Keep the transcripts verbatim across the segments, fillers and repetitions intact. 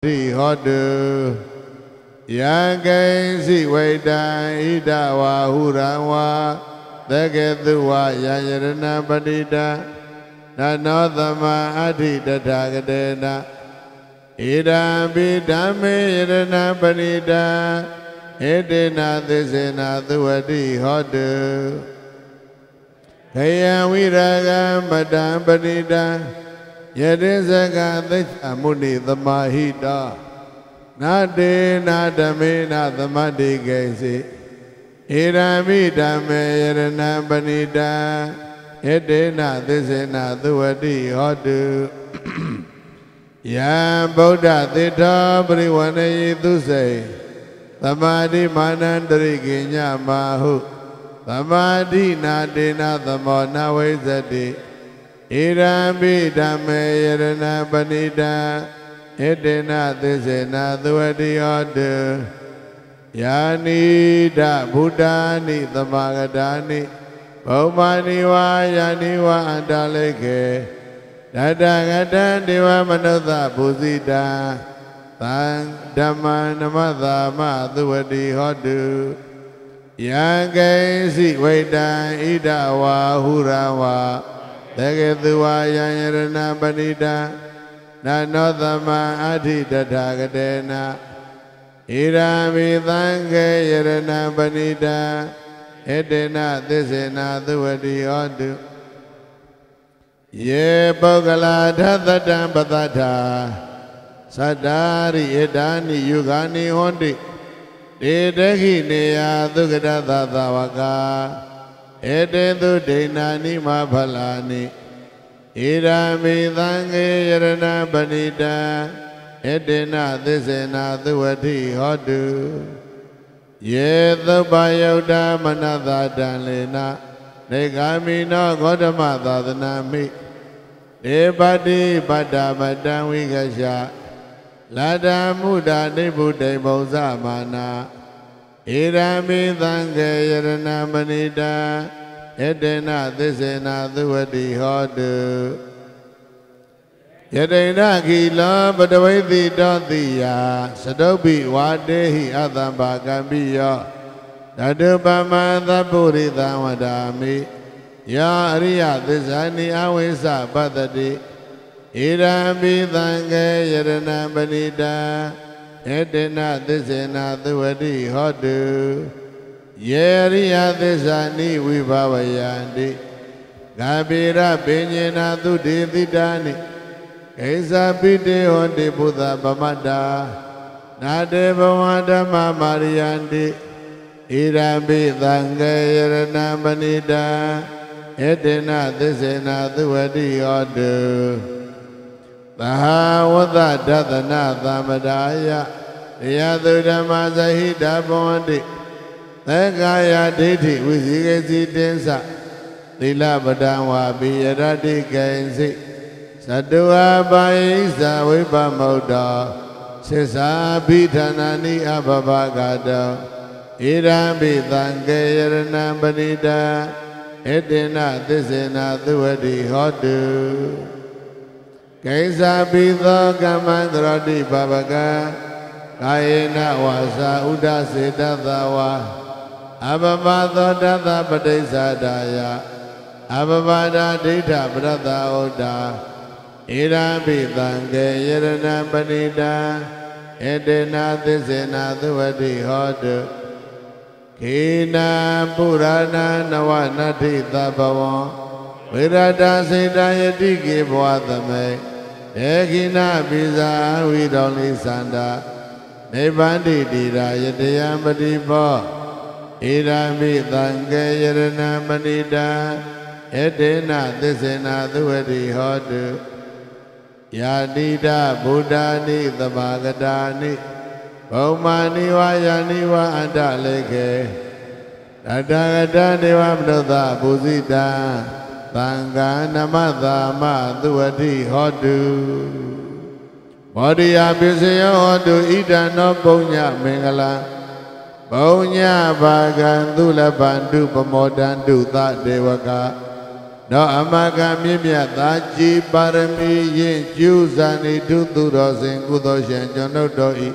Di hodu Yang si weda ida wa hurawa Tegetuwa yayarana padida Nanodama adi tatagadena Ida bidame yarana padida Edena desena tuwadi hodu Kaya wiraga madam padida Yadisaka Tisha Muni Tamahita Nade Nadame Nathamadi Gaisi Irami Dame Yarana Banida Yadena Tisena Tuwadi Hodu Ya Buddha Tita Pariwana Yitusai Tamadi Manandari Kinya Mahu Tamadi Nadena Thamona Vaisati Irami Dame Yarana Banida Edena Tisena Tuwadi Hodu Yani Da Buddhani Tamagadani Bhaumani Wa Yani Wa Andaleke Dadagadan Dewa Manatha Bhusita Tang Dhamma Namatha Ma Tuwadi Hodu Yang Si Veda Ida Wa Hurawa Tegetuwa yayarana panida Nanodama adi tatagadena Irami tangge yarana panida Edena tisena tuwadi hodu Ye bogala dhathata patata Sadari edani yugani hondi Dedeki neya dukkata tawaka Edentu Deinani Mabhalani Irami Thange Yarana Banida Edena Tisena Tuwadi Hodu Yethupa Yauda Manatha Danlena Negami no Gautama Tadhanami Debadi Bada Madan Vigasha Lada Muda Nibuddha Bauza Mana Irami Thange Yarana Manida Edena Tisena Tuwadi Hodu Yadena Gila Badavaithi Dothiya Sadobi Wadehi Adhamba Gambiya Dadubama Thapuri Thamadami Ya Ariya Tisani Awisa Badadi Irami Thange Yarana Manida Edena Tisena Tuwadi Hodu Yeriya Tisani Vibhavayandi Gabira Pinyena Tudi Thidani Kaisa Pite Hondi Buddha Pamada Nade Bhamadama Mariyandi Irami Thange Yarana Manida Edena Tisena Tuwadi Hodu Bahawata Dathana Thamadaya Yadu Dhamma Sahita Bhandi Thekaya Dithi Visigesi Tensa Tila Padangwa Biyarati Kainsi Saduha Bhaisa Vipamauda Sisa Bhitanani Abhavagada Irami Thange Yarana Banida Edena Tisena Tuwadi Hodu Kaisa Pitha Kamandrati Babaka Kayena Wasa Udase Dathawa Abhavatha Datha Padaisadaya Abhavada Dita Pratha Oda Irami Thange Yarana Panida Edena Tisena Tuwadi Hodu Kina Purana Navanati Thapavam Virata Sedayati Ki Bhavathame Ekina Pisa Vidoli Sanda Nebandi Dira Yatayam Padipa Irami Thange Yarana Manida Edena Tisena Tuwadi Hodu Yadida Buddhani Thabagadani Bhaumani Vayani Va Andaleke Tadagada Deva Manatha Bhusita Thanga Namatha Ma Tuwadi Hodu Bodhiya Pisaya Hodu Ida No Punya Mingala Punya Bhagan Thula Bandu Pamodandu Tha Devaka no amaga mimya taji parami yin juzani tuturo singudo shen jono doi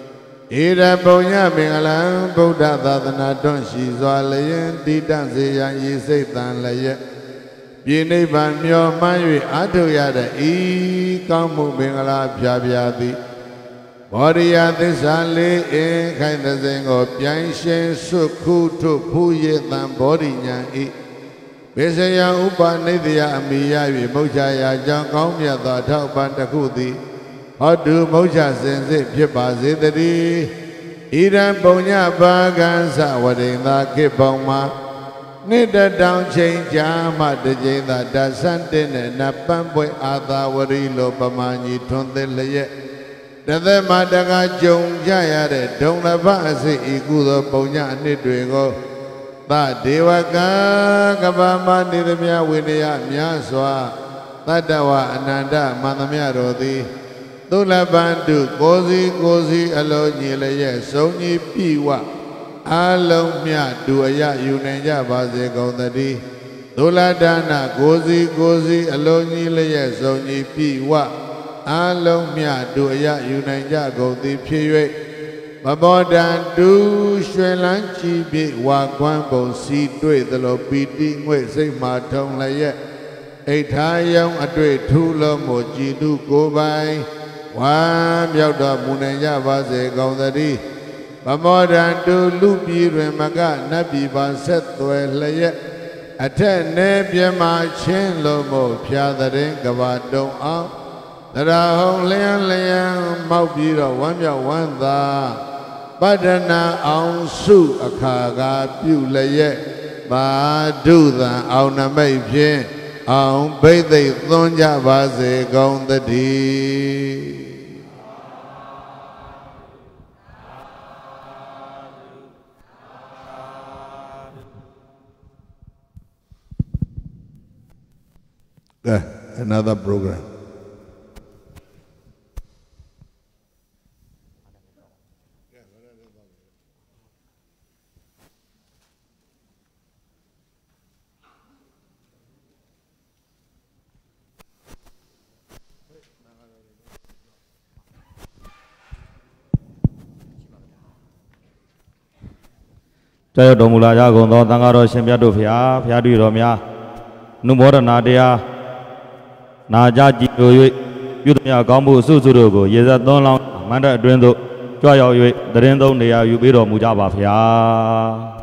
ira punya mingala buddha dadana don shizwa layen titan seyan yisaitan laye Bini ban myo manwi atu yada i kamu mingala pya pya di Bodhiya thissa li in khai tasengo pian shin sukhu tu phuye tan bodhi nyan i Besaya upa nidya amiya yu moksha ya jang kaung myat tho thok pan takhu thi Hotu moksha sin sit phit pa se tari Iran punya bagan sa vadinda kipong ma Nita down chain jama de jeda da santene na pampwe atha wari lo pamanyi thonte laye Dathe ma daga jong jaya de dong la ba ase iku tho punya nit twe ko Ta devaka kabama nidhamya vinaya mya swa Tadawa ananda manamya roti Tula bandu kozi kozi alo nyi laye song nyi piwa Along mya du aya yu nanja base kaung tadi Tula dana kozi kozi alo nyi laye song nyi piwa Along mya du aya yu nanja kaung ti phit yue Mabodan du shwe lan chi pi wa kwan bong si tue talo piti ngwe say ma thong laye Ait tha yong atwe thu lo mo chi tu ko bai Wa myauk do mu nanja base kaung tadi Mabodan du lu pi rwen maka nat pi pa set twe laye Athet ne pya ma chin lo mo phya tharin kaba dong aung Tara hong liang liang mauk pi do wan myauk wan tha Padana aung su akhaga pyu laye Ma du than aung namai phin Aung baitai thon ja ba se kaung tadi Uh, another program. Jaya Domula Jagondo Tangaro Shempiadu Fia, Fiadu Romia, Numora Nadia Najaji, Yudmia Gambu Suzurugo, Yeza Don Long, Manda Drendo, Joya, the Rendo Nea Yubiro Mujaba Fia.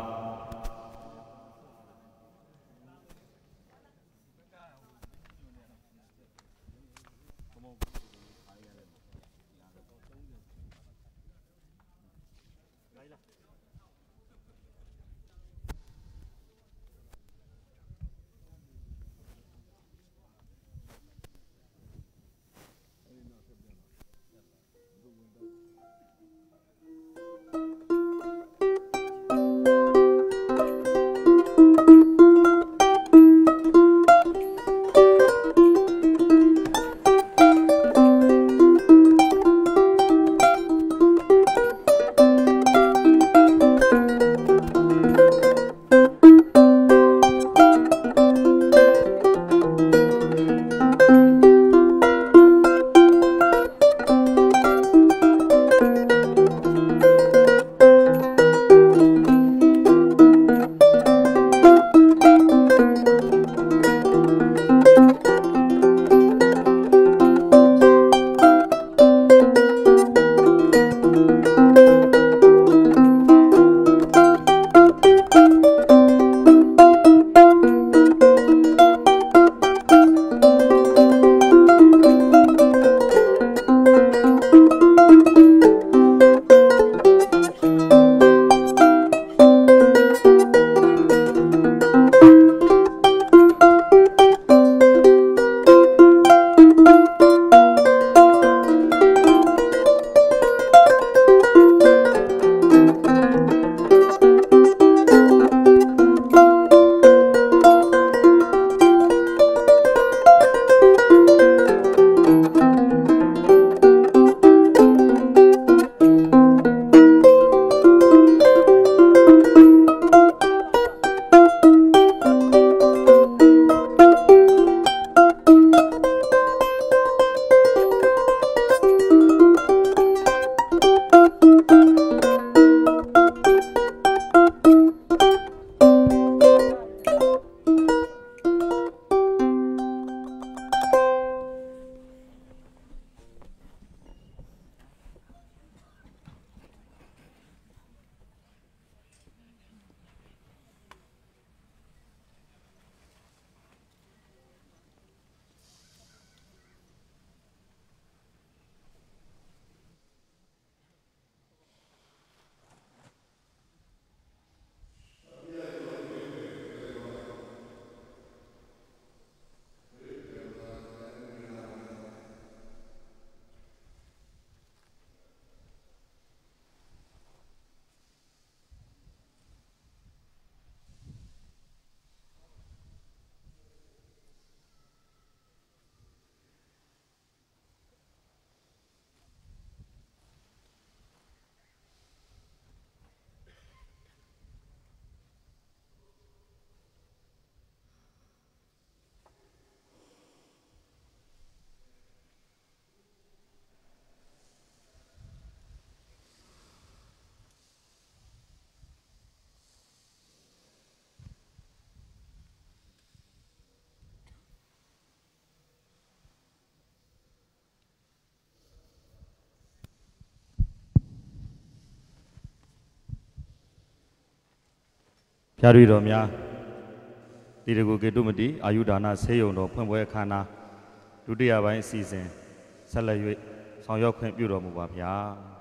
ဖျားရီတော်များတီရကိုကေတုမတိအာယုဒါနဆေးရုံတော်ဖွင့်ပွဲအခမ်းအနားဒုတိယပိုင်းအစီအစဉ်ဆက်လက်၍ဆောင်ရွက်ခွင့်ပြုတော်မူပါဗျာ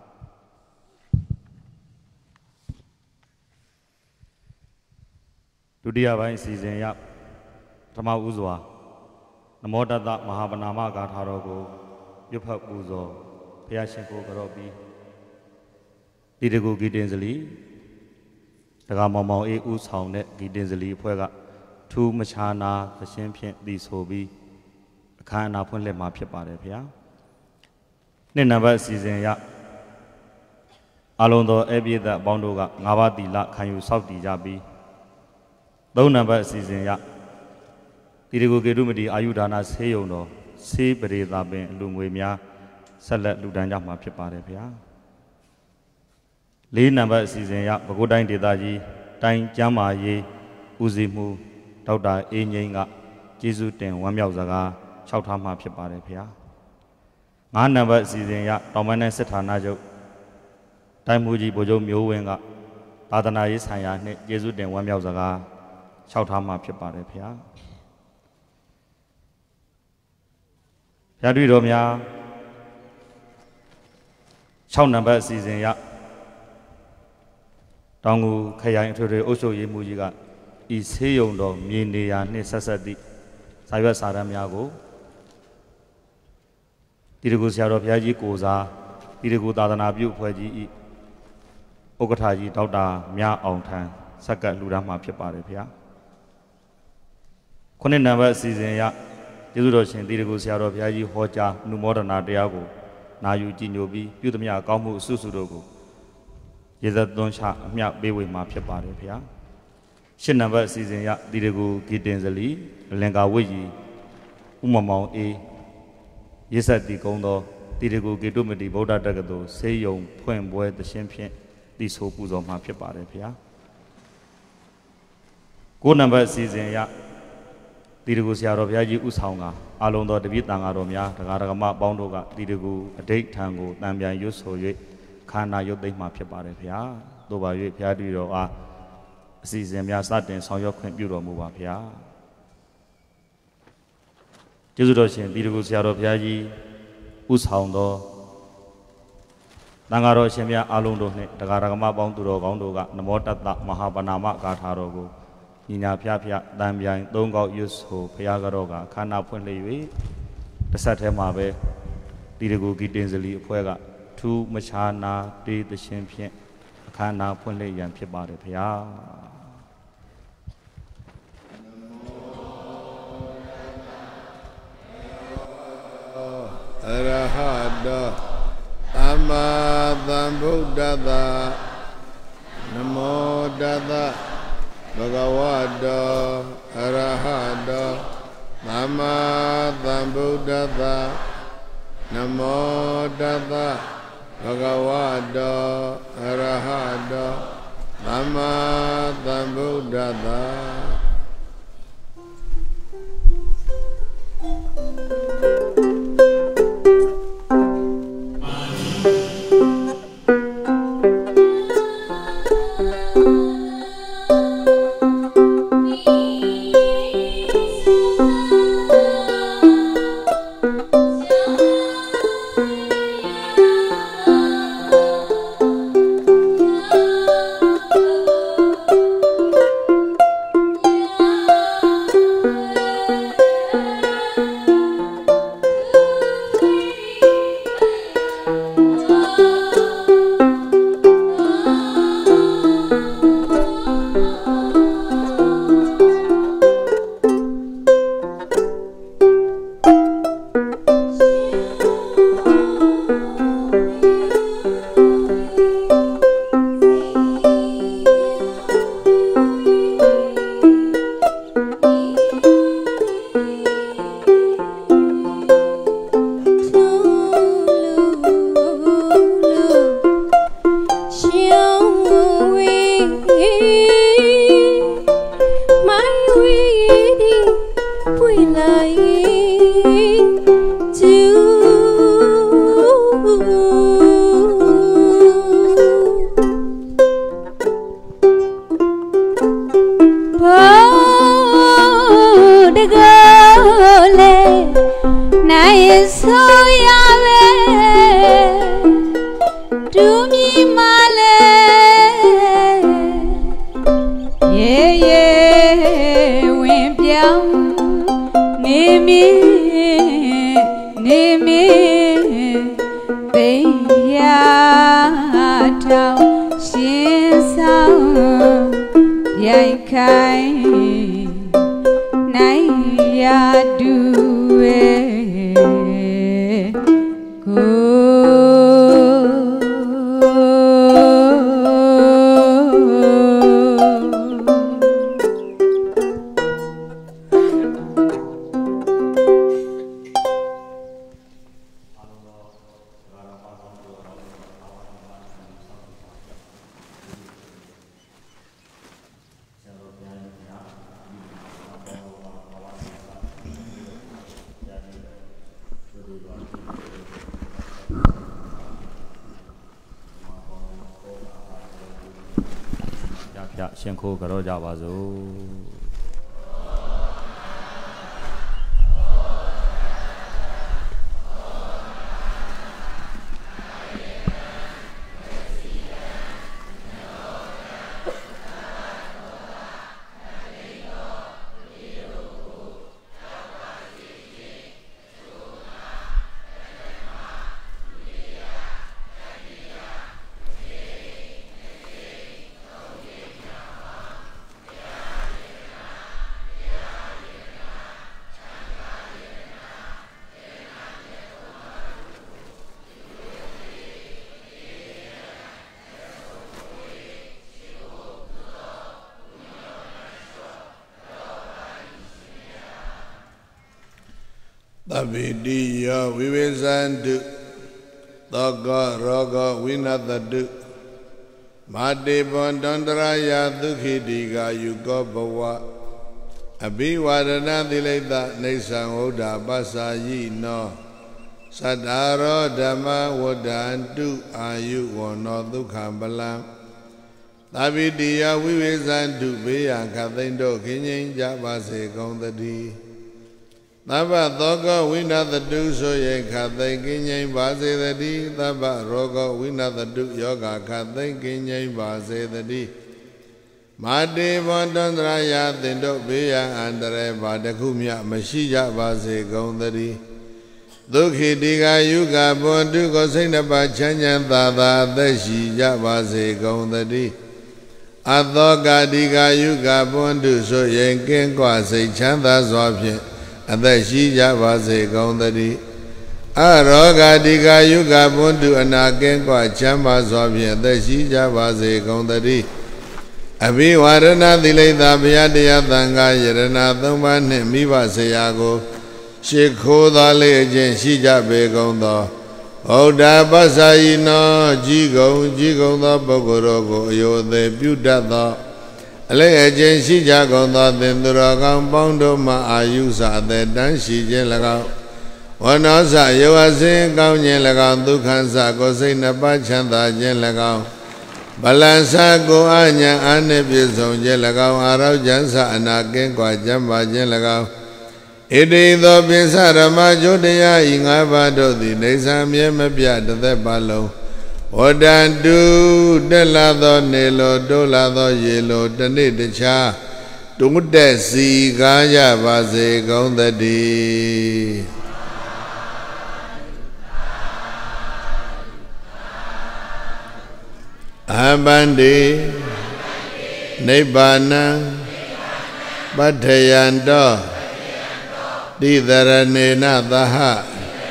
ဒုတိယပိုင်းအစီအစဉ်ရပထမဦးစွာနမောတတမဟာဗနာမဂါထာတော်ကိုရွတ်ဖတ်ပူဇော်ဘုရားရှင်ကိုကြော့ပြီးတီရကိုဂီတင်စလီတက္ကမောင်မောင်အေးဦးဆောင်တဲ့ဂီတင်စလီအဖွဲ့ကထူးမခြားနာသရှင်ဖြင့်တည်ဆိုပြီးအခမ်းအနားဖွင့်လှစ်မှာဖြစ်ပါတယ်ဗျာနှစ်နံပါတ်အစီအစဉ်ရအလုံးသောအပြည့်သက်အပေါင်းတို့ကငါးပါးသီလခံယူစောင့်တည်ကြပြီးသုံးနံပါတ်အစီအစဉ်ရတီရကိုကေတုမတိအာယုဒါနဆေးရုံတော်ဆေးပရိသပင်အလူငွေများဆက်လက်လူဒန်းကြမှာဖြစ်ပါတယ်ဗျာလေးနံပါတ်အစီအစဉ်ရပဲခူးတိုင်းဒေသကြီးတိုင်းကျမ်းမာရေးဦးစီးမှုဒေါက်တာအေးငိမ့်ကကျေးဇူးတင်ဝမ်းမြောက်စကား၆ထားမှာဖြစ်ပါတယ်ဗျာငါးနံပါတ်အစီအစဉ်ရတောင်ပိုင်းတိုင်းစစ်ဌာနချုပ်တိုင်းမှုကြီးဗိုလ်ချုပ်မျိုးဝင်းကသာသနာရေးဆိုင်ရာနှင့်ကျေးဇူးတင်ဝမ်းမြောက်စကား၆ထားမှာဖြစ်ပါတယ်ဗျာဖျားတွေ့တော်များ၆နံပါတ်အစီအစဉ်ရတောင်ကူခရိုင်အထွေထွေအုပ်ချုပ်ရေးမှူးကြီးကဤဆေးရုံတော်မြေနေရာနှင့်ဆက်ဆက်သည့်စာရွက်စာတမ်းများကိုတီရကိုဆရာတော်ဘုရားကြီးကိုစားတီရကိုသာသနာပြုအဖွဲ့ကြီးဤဥက္ကဋ္ဌကြီးဒေါက်တာမြအောင်ထံဆက်ကပ်လှူဒါန်းမှာဖြစ်ပါတယ်ဗျာခုနှစ်နံပါတ်အစီအစဉ်ရကျေးဇူးတော်ရှင်တီရကိုဆရာတော်ဘုရားကြီးဟောကြားနှုမောဒနာတရားကိုနာယူကြည်ညိုပြီးပြုသမျှကောင်းမှုအစုစုတို့ကိုရေသက်သွန်းချအမြပေးဝေမှာဖြစ်ပါတယ်ဗျာရှစ်နံပါတ်အစီအစဉ်ရတီရကိုဂီတင်စလီအလင်္ကာဝိကြီးဥမမောင်အေးရေဆက်တီကုန်းသောတီရကိုကေတုမတိဗုဒ္ဓတက္ကသိုလ်ဆေးရုံဖွင့်ပွဲသရှင်ဖြင့်တည်ဆိုပူဇော်မှာဖြစ်ပါတယ်ဗျာကိုးနံပါတ်အစီအစဉ်ရတီရကိုဆရာတော်ဘုရားကြီးဥဆောင်ကအလုံးတော်တပည့်တန်ဃာတော်များတရားဓမ္မပေါင်းတို့ကတီရကိုအဋိဋ္ဌံကိုတံပြန်ရွတ်ဆို၍ခန္ဓာရုပ်သိမ်းမှာဖြစ်ပါတယ်ဗျာတို့ပါ၍ဘုရားတည်တော်အားအစီအစဉ်များစတင်ဆောင်ရွက်ခွင့်ပြုတော်မူပါဗျာကျေးဇူးတော်ရှင်တီရကိုဆရာတော်ဘုရားကြီးဥဆောင်သောတန်ဃာတော်ရှင်များအားလုံးတို့နှင့်တရားဓမ္မပေါင်းသူတော်ကောင်းတို့ကနမောတတမဟာဗနာမဂါထာတော်ကိုညီညာဖျားဖျားတန်ပြိုင်သုံးကောက်ရွတ်ဆိုဘုရားကတော့ကခန္ဓာဖွင့်လှစ်၍တစ်ဆက်တည်းမှာပဲတီရကိုဂီတင်စလီအဖွဲ့ကထူးမခြားနာတေးသရှင်ဖြင့်အခမ်းအနားဖွင့်လှစ်ရန်ဖြစ်ပါတယ်ဗျာအရဟတောသမ္မာသမ္ဗုဒ္ဓတ္တနမောတတ္တဘဂဝတောအရဟတောသမ္မာသမ္ဗုဒ္ဓတ္တနမောတတ္တဘဂဝတောအရဟတောသမ္မာသမ္ဗုဒ္ဓတ္တ Dumi male, yeah yeah, wimpiao, nimi, nimi, beya tao, shin sao, yai kai, nai ya duwe, go. Shen Ko Karo Jabazo. Tabidiya Vivesandu Taga Raga Vinatadu Mati Bondandraya Dukhidiga Yuga Bhawa Abhivarana Dileta Nisan Oda Basayi No Sadhara Dhamma Wadantu Ayu Wano Dukhambalam Tabidiya Vivesandu Beya Kathindo Kinyin Jabase Kondadi Taba Thoga Vinatadu Soye Kathay Kinyin Base Dadi Taba Roga Vinatadu Yoga Kathay Kinyin Base Dadi Mati Bondandraya Tindo Beya Andare Badakumya Mashija Base Kondadi Dukhidiga Yuga Bondu Kosinapa Chanyan Tata Dashija Base Kondadi Athoga Diga Yuga Bondu Soye Kinkwa Se Chanda Swapye Adashija Base Kondadi Aroga Diga Yuga Bundu Anaken Kwa Chamba Swapye Adashija Base Kondadi Abhivarana Dileta Bhyadaya Thanga Yarana Thumba Miva Seyago Shikho Dale Jen Shija Be Kondo Oda Basayi No Jigong Jigong The Bogorogo Yode Pyudatha Ale Jen Shija Kondo Tendura Kampondo Ma Ayusa The Dan Shije Lagao Wanosa Yowasin Kaunyen Lagao Dukhansa Kosei Napa Chanda Jen Lagao Balansa Go Anya Ane Pizong Jen Lagao Arau Jansa Anaken Kwa Jamba Jen Lagao Iti Tho Pinsa Rama Jodaya Inga Bado Di Nesa Mye Mepya Dade Balo Odandu Dela Tho Nelo Dola Tho Yelo Dani Decha Tungde Si Gaya Base Kondadi Abandi Nibbana Bhattayanta Didaranena Daha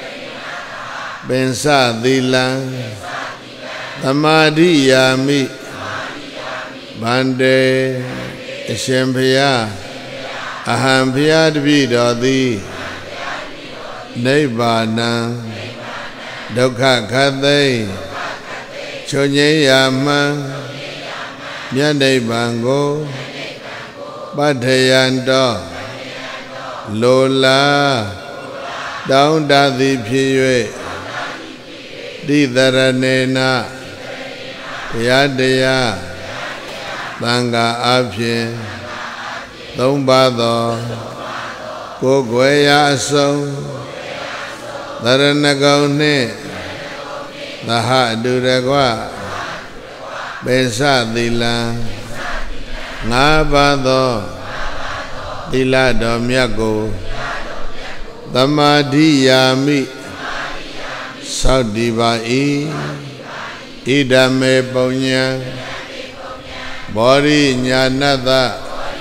Bensa Dilang Tamadiyami Bande Shempaya Ahampaya Dvidodi Nibbana Dukha Khathay Chonyeyama Myanibango Bhattayanta Lola Daundadi Phiyue Didaranena Yadaya Thanga Aphin Thumbado Kogweya Asong Dharanagau Ne Daha Duregwa Besa Dila Ngabado Dila Domyago Damadiyami Saudibai Idame Bonya Bori Nyanada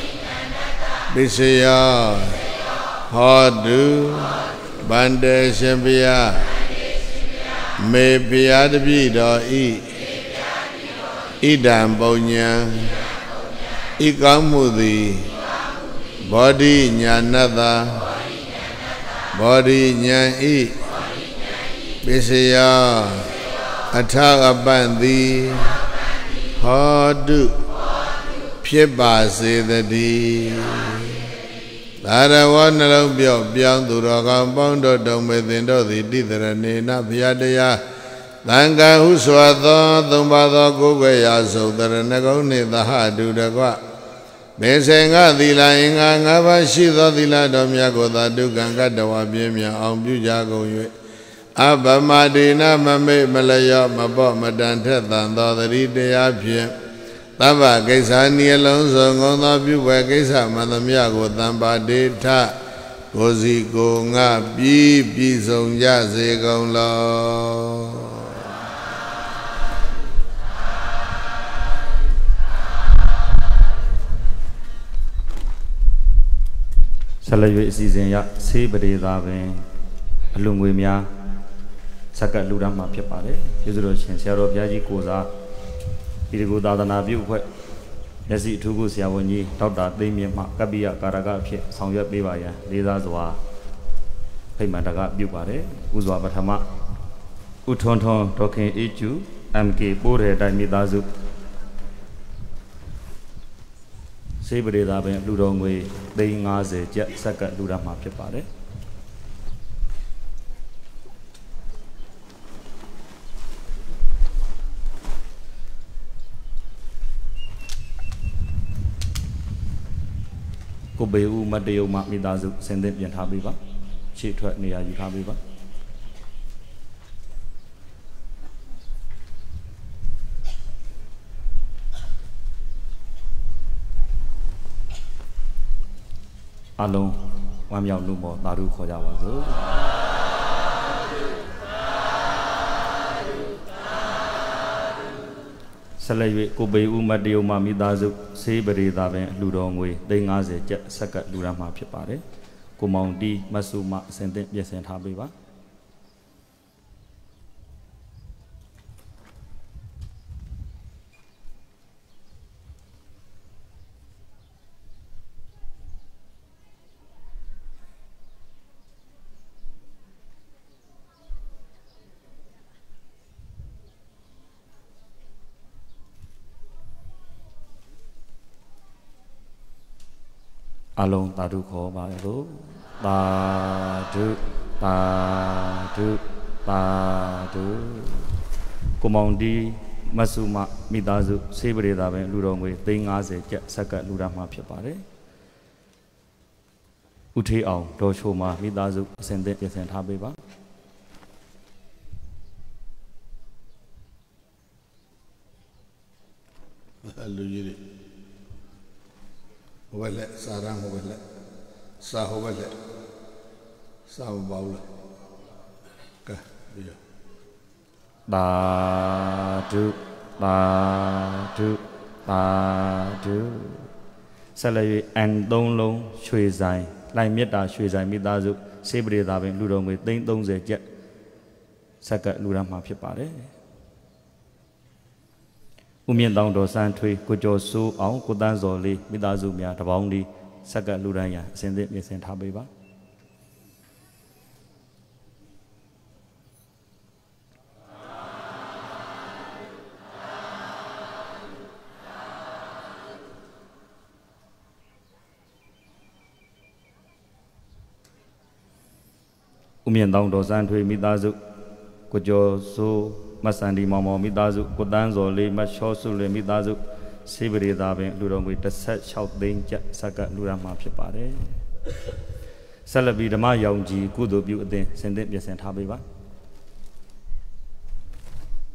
Bisaya Hodu Bande Shembia Me Piadabido I Idam Bonya Ikamudi Body Nyanada Body Nyai Bisaya Atagabandi Hodu Piebasi the D Dara one alone beyond the rock bounded down within the dither and Napiadea Langa Uswatha Dumbada Gugaya so that a negoni the hard do the gua Besenga the lying Angavashida the Ladomyago that do Ganga Dawabimia on Bujago Abba Madina Mame Malaya Mabo Madante than the Ride Apia Taba Gaisani alone song on the view where Gaisa Madamiago Tamba Data Gozi Gonga Bi Bizon Yaze Gonlo Salary season ya Sabri Daven Alumwimia Saka Ludama Piapare, Yuzuro Sero Piaji Koza, Irigo Dana View, Yasi Tugu Siavoni, Tauta, Damian Kabia, Karaga, Sangya Bivaya, Lida Zoa, Paymataga Bupare, Uzwa Batama, Utonton, talking Ichu, M K Bore, Damidazu Sabri Daven Ludongway, Ding Aze, Jet Saka Ludama Piapare. Cô bé u mà đều mặc mi đa dụng xem đến biển Hà Bì vắng, chị thuận này là gì Hà Bì vắng. Alo, вам nhau nụ mò ta ru khó giàu rồi. Salai cô bé u mà đều mà mi đa dụng xây bể đa về lù đỏ ngồi đây ngã dễ chết sắc cát lù đam mà phía bare cô mong đi mà su mà xem đến biết xem thà bề vắng Along tadu khó bà rú ta du ta du ta du cô mong đi masuma midazu sebere da ben lu dong ngwe three fifty chat sakkat lu da ma phit pare u thei aung do chou ma midazu asin thintပြင်ဆင်ထားပေးပါလူကြီးတွေဟိုဘက်လက်စာရန်ဟိုဘက်လက်စာဟိုဘက်လက်စာမပေါဘူးလားကဲပြီးရောတာဒုတာဒုတာဒုဆက်လက်၍အန်သုံးလုံးရွှေဆိုင်လိုက်မြတ်တာရွှေဆိုင်မိသားစုစေပရိသာပင်လူတော်ငွေသိန်းthirtyကျပ်ဆက်ကလူရမှာဖြစ်ပါတယ်ဦးမြင့်တောင်တော်စံထွေးကိုကျော်စိုးအောင်ကိုတန်းစော်လေးမိသားစုများတပေါင်းဒီဆက်ကလူရန်ရအစဉ်သင့်ပြင်ဆင်ထားပေးပါဦးမြင့်တောင်တော်စံထွေးမိသားစုကိုကျော်စိုးမဆန်ဒီမောင်မောင်မိသားစုကိုတန်းစော်လေးမချောစုလေးမိသားစုစေပရိသာပင်လူတော်ငွေsixty-sixသိန်းကျပ်ဆက်ကလူရမှာဖြစ်ပါတယ်ဆက်လက်ပြီးဓမ္မယောင်ကြီးကုသိုလ်ပြုအသင်းစင်သင့်ပြင်ဆင်ထားပေးပါ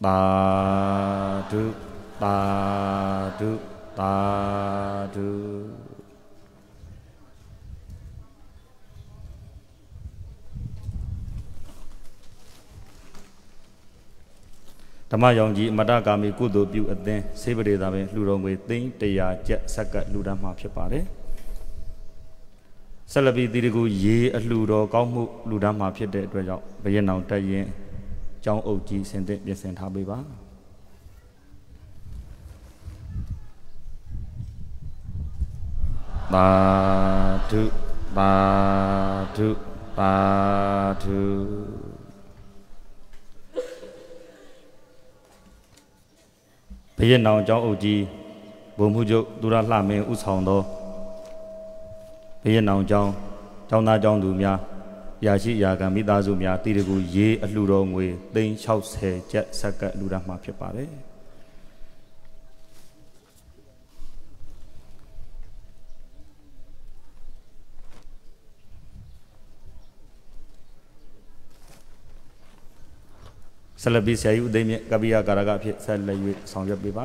သာဓုသာဓုသာဓုဓမ္မယောင်ကြီးအမတကာမီကုသိုလ်ပြုအသင်းစေပရိသာပင်လှူတော်ငွေသိန်းတရာကျပ်ဆက်ကပ်လှူဒန်းမှာဖြစ်ပါတယ်ဆက်လက်ပြီးတိရကူရေအလှူတော်ကောင်းမှုလှူဒန်းမှာဖြစ်တဲ့အတွက်ကြောင့်ဘရင်အောင်တက်ရင်ကျောင်းအုပ်ကြီးဆင်သင့်ပြင်ဆင်ထားပေးပါသာဓုသာဓုသာဓုဘရင်အောင်ကျောင်းအုပ်ကြီးဘုံမှုချုပ်သူရလှမင်းဥဆောင်သောဘရင်အောင်ကျောင်းကျောင်းသားကျောင်းသူများရာရှိရာခံမိသားစုများတိရကူရေအလှူတော်ငွေသိန်း၆၀ကျပ်ဆက်ကပ်လှူဒါန်းမှာဖြစ်ပါတယ်ဆက်လက်ပြီးဆရာကြီးဦးသိမ်းမြင့်ကပ္ပိယကာရကအဖြစ်ဆက်လက်၍ဆောင်ရွက်ပေးပါ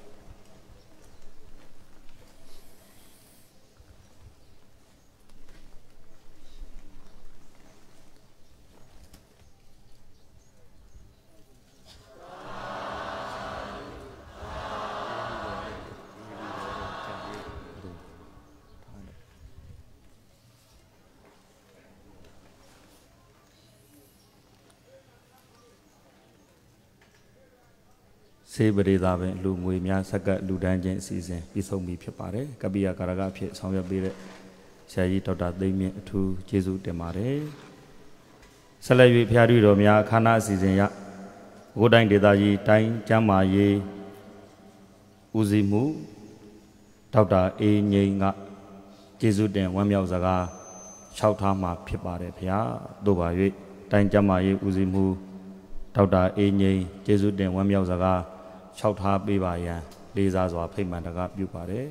စေပရိသာပင်လူငွေများဆက်ကပ်လူဒန်းခြင်းအစီအစဉ်ပြီးဆုံးပြီဖြစ်ပါတယ်ကပ္ပိယကာရကအဖြစ်ဆောင်ရွက်ပေးတဲ့ဆရာကြီးဒေါက်တာသိမ်းမြင့်အထူးကျေးဇူးတင်ပါတယ်ဆက်လက်၍ဖျားတွေ့တော်များအခမ်းအနားအစီအစဉ်ရဘိုးတိုင်းဒေသကြီးတိုင်းကျမ်းမာရေးဦးစီးမှုဒေါက်တာအေးငိမ့်ကကျေးဇူးတင်ဝမ်းမြောက်စကားလျှောက်ထားမှာဖြစ်ပါတယ်ဗျာတို့ပါ၍တိုင်းကျမ်းမာရေးဦးစီးမှုဒေါက်တာအေးငိမ့်ကျေးဇူးတင်ဝမ်းမြောက်စကားလျှောက်ထားပေးပါရန်လေးစားစွာဖိတ်မှန်တကားပြုပါတယ်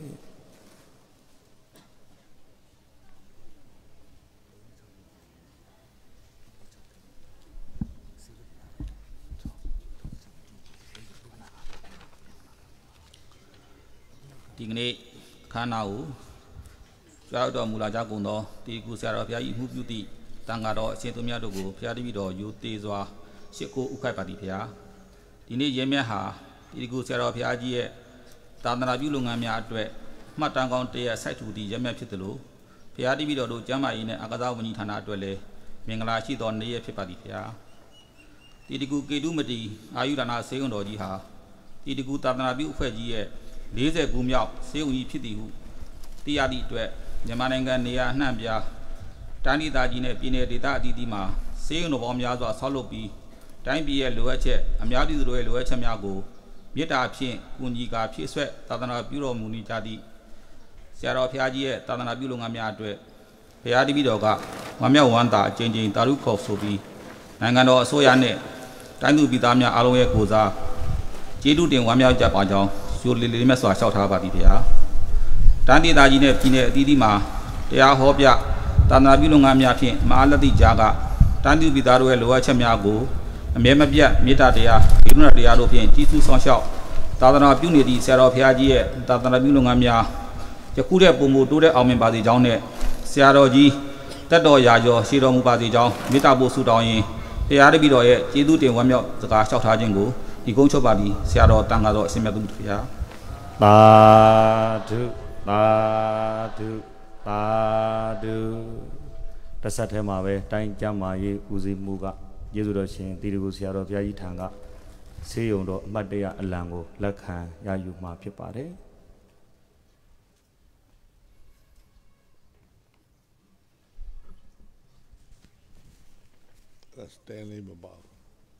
ဒီကနေ့အခမ်းအနားကိုကြောက်တော်မူလာကြကုန်သောတီကူဆရာတော်ဘုရားကြီးမှုပြုသည့်တန်ဃာတော်အရှင်သူမြတ်တို့ကိုဘုရားတပည့်တော်ယူသေးစွာရှစ်ကိုဥခိုက်ပါသည်ဘုရားဒီနေ့ရဲမြတ်ဟာတီကူဆရာတော်ဘုရားကြီးရဲ့သာသနာပြုလုပ်ငန်းများအတွက်မှတ်တမ်းကောင်းတရစိုက်ထူသည့်ရဲမြတ်ဖြစ်သလိုဘုရားတပည့်တော်တို့ကျမ်းမာရေးနဲ့အာကစားဝန်ကြီးဌာနအတွက်လည်းမင်္ဂလာရှိသောနေ့ရက်ဖြစ်ပါသည်ဘုရားတီကူကေတုမတီအာယုဒါနာစေုံတော်ကြီးဟာတီကူသာသနာပြုအဖွဲ့ကြီးရဲ့၄၀ခုမြောက်စေုံကြီးဖြစ်သည်ဟုသိရသည့်အတွက်မြန်မာနိုင်ငံနေရာအနှံ့ပြားတိုင်းဒေသကြီးနဲ့ပြည်내ဒေသအသီးသီးမှာစေုံတော်ပေါင်းများစွာဆောက်လုပ်ပြီးတိုင်းပြည်ရဲ့လိုအပ်ချက်အများပြည်သူတို့ရဲ့လိုအပ်ချက်များကိုမေတ္တာဖြင့်ကူညီကာဖြည့်ဆွက်သာသနာပြုတော်မူနေကြသည့်ဆရာတော်ဘုရားကြီးရဲ့သာသနာပြုလုပ်ငန်းများအတွက်ဘုရားတပည့်တော်ကဝမ်းမြောက်ဝမ်းသာအကျဉ်းချင်းတာရုခေါ်ဆိုပြီးနိုင်ငံတော်အစိုးရနဲ့တိုင်းသူပြည်သားများအားလုံးရဲ့ကိုယ်စားကျေးဇူးတင်ဝမ်းမြောက်ကြပါကြောင်းရိုးလေးလေးမြတ်စွာလျှောက်ထားပါသည်ဗျာတိုင်းဒေသကြီးနဲ့ပြည်내အသီးသီးမှာတရားဟောပြသာသနာပြုလုပ်ငန်းများဖြင့်မအားလက်သည့်ကြားကတိုင်းသူပြည်သားတို့ရဲ့လိုအပ်ချက်များကိုအမြဲမပြတ်မေတ္တာတရားဒီလိုတရားတို့ဖြင့်ကြီးစုဆောင်ရှောက်သာသနာပြုနေသည့်ဆရာတော်ဘုရားကြီးရဲ့သာသနာပြုလုပ်ငန်းများယခုတည်းပုံမူတိုးတဲ့အောင်မြင်ပါစေကြောင်းနဲ့ဆရာတော်ကြီးတက်တော်ရာကျော်ရှေတော်မူပါစေကြောင်းမေတ္တာပို့ဆုတောင်းရင်ဘုရားတပည့်တော်ရဲ့ကျေးဇူးတင်ဝမ်းမြောက်စကားလျှောက်ထားခြင်းကိုဒီကုန်းချုပ်ပါသည်ဆရာတော်တန်ခါတော်အရှင်မြတ်သူဘုရားသာဓုသာဓုသာဓုတစ်ဆက်ထဲမှာပဲတိုင်းကျမ်းမာရေးဦးစီးမှုကယေရှုတော်ရှင်တီရကူဆရာတော်ဘုရားကြီးထံကဆေးရုံတော်အမှတ်တရအလံကိုလက်ခံရယူမှာဖြစ်ပါတယ်စတန်လေးမပါဘူး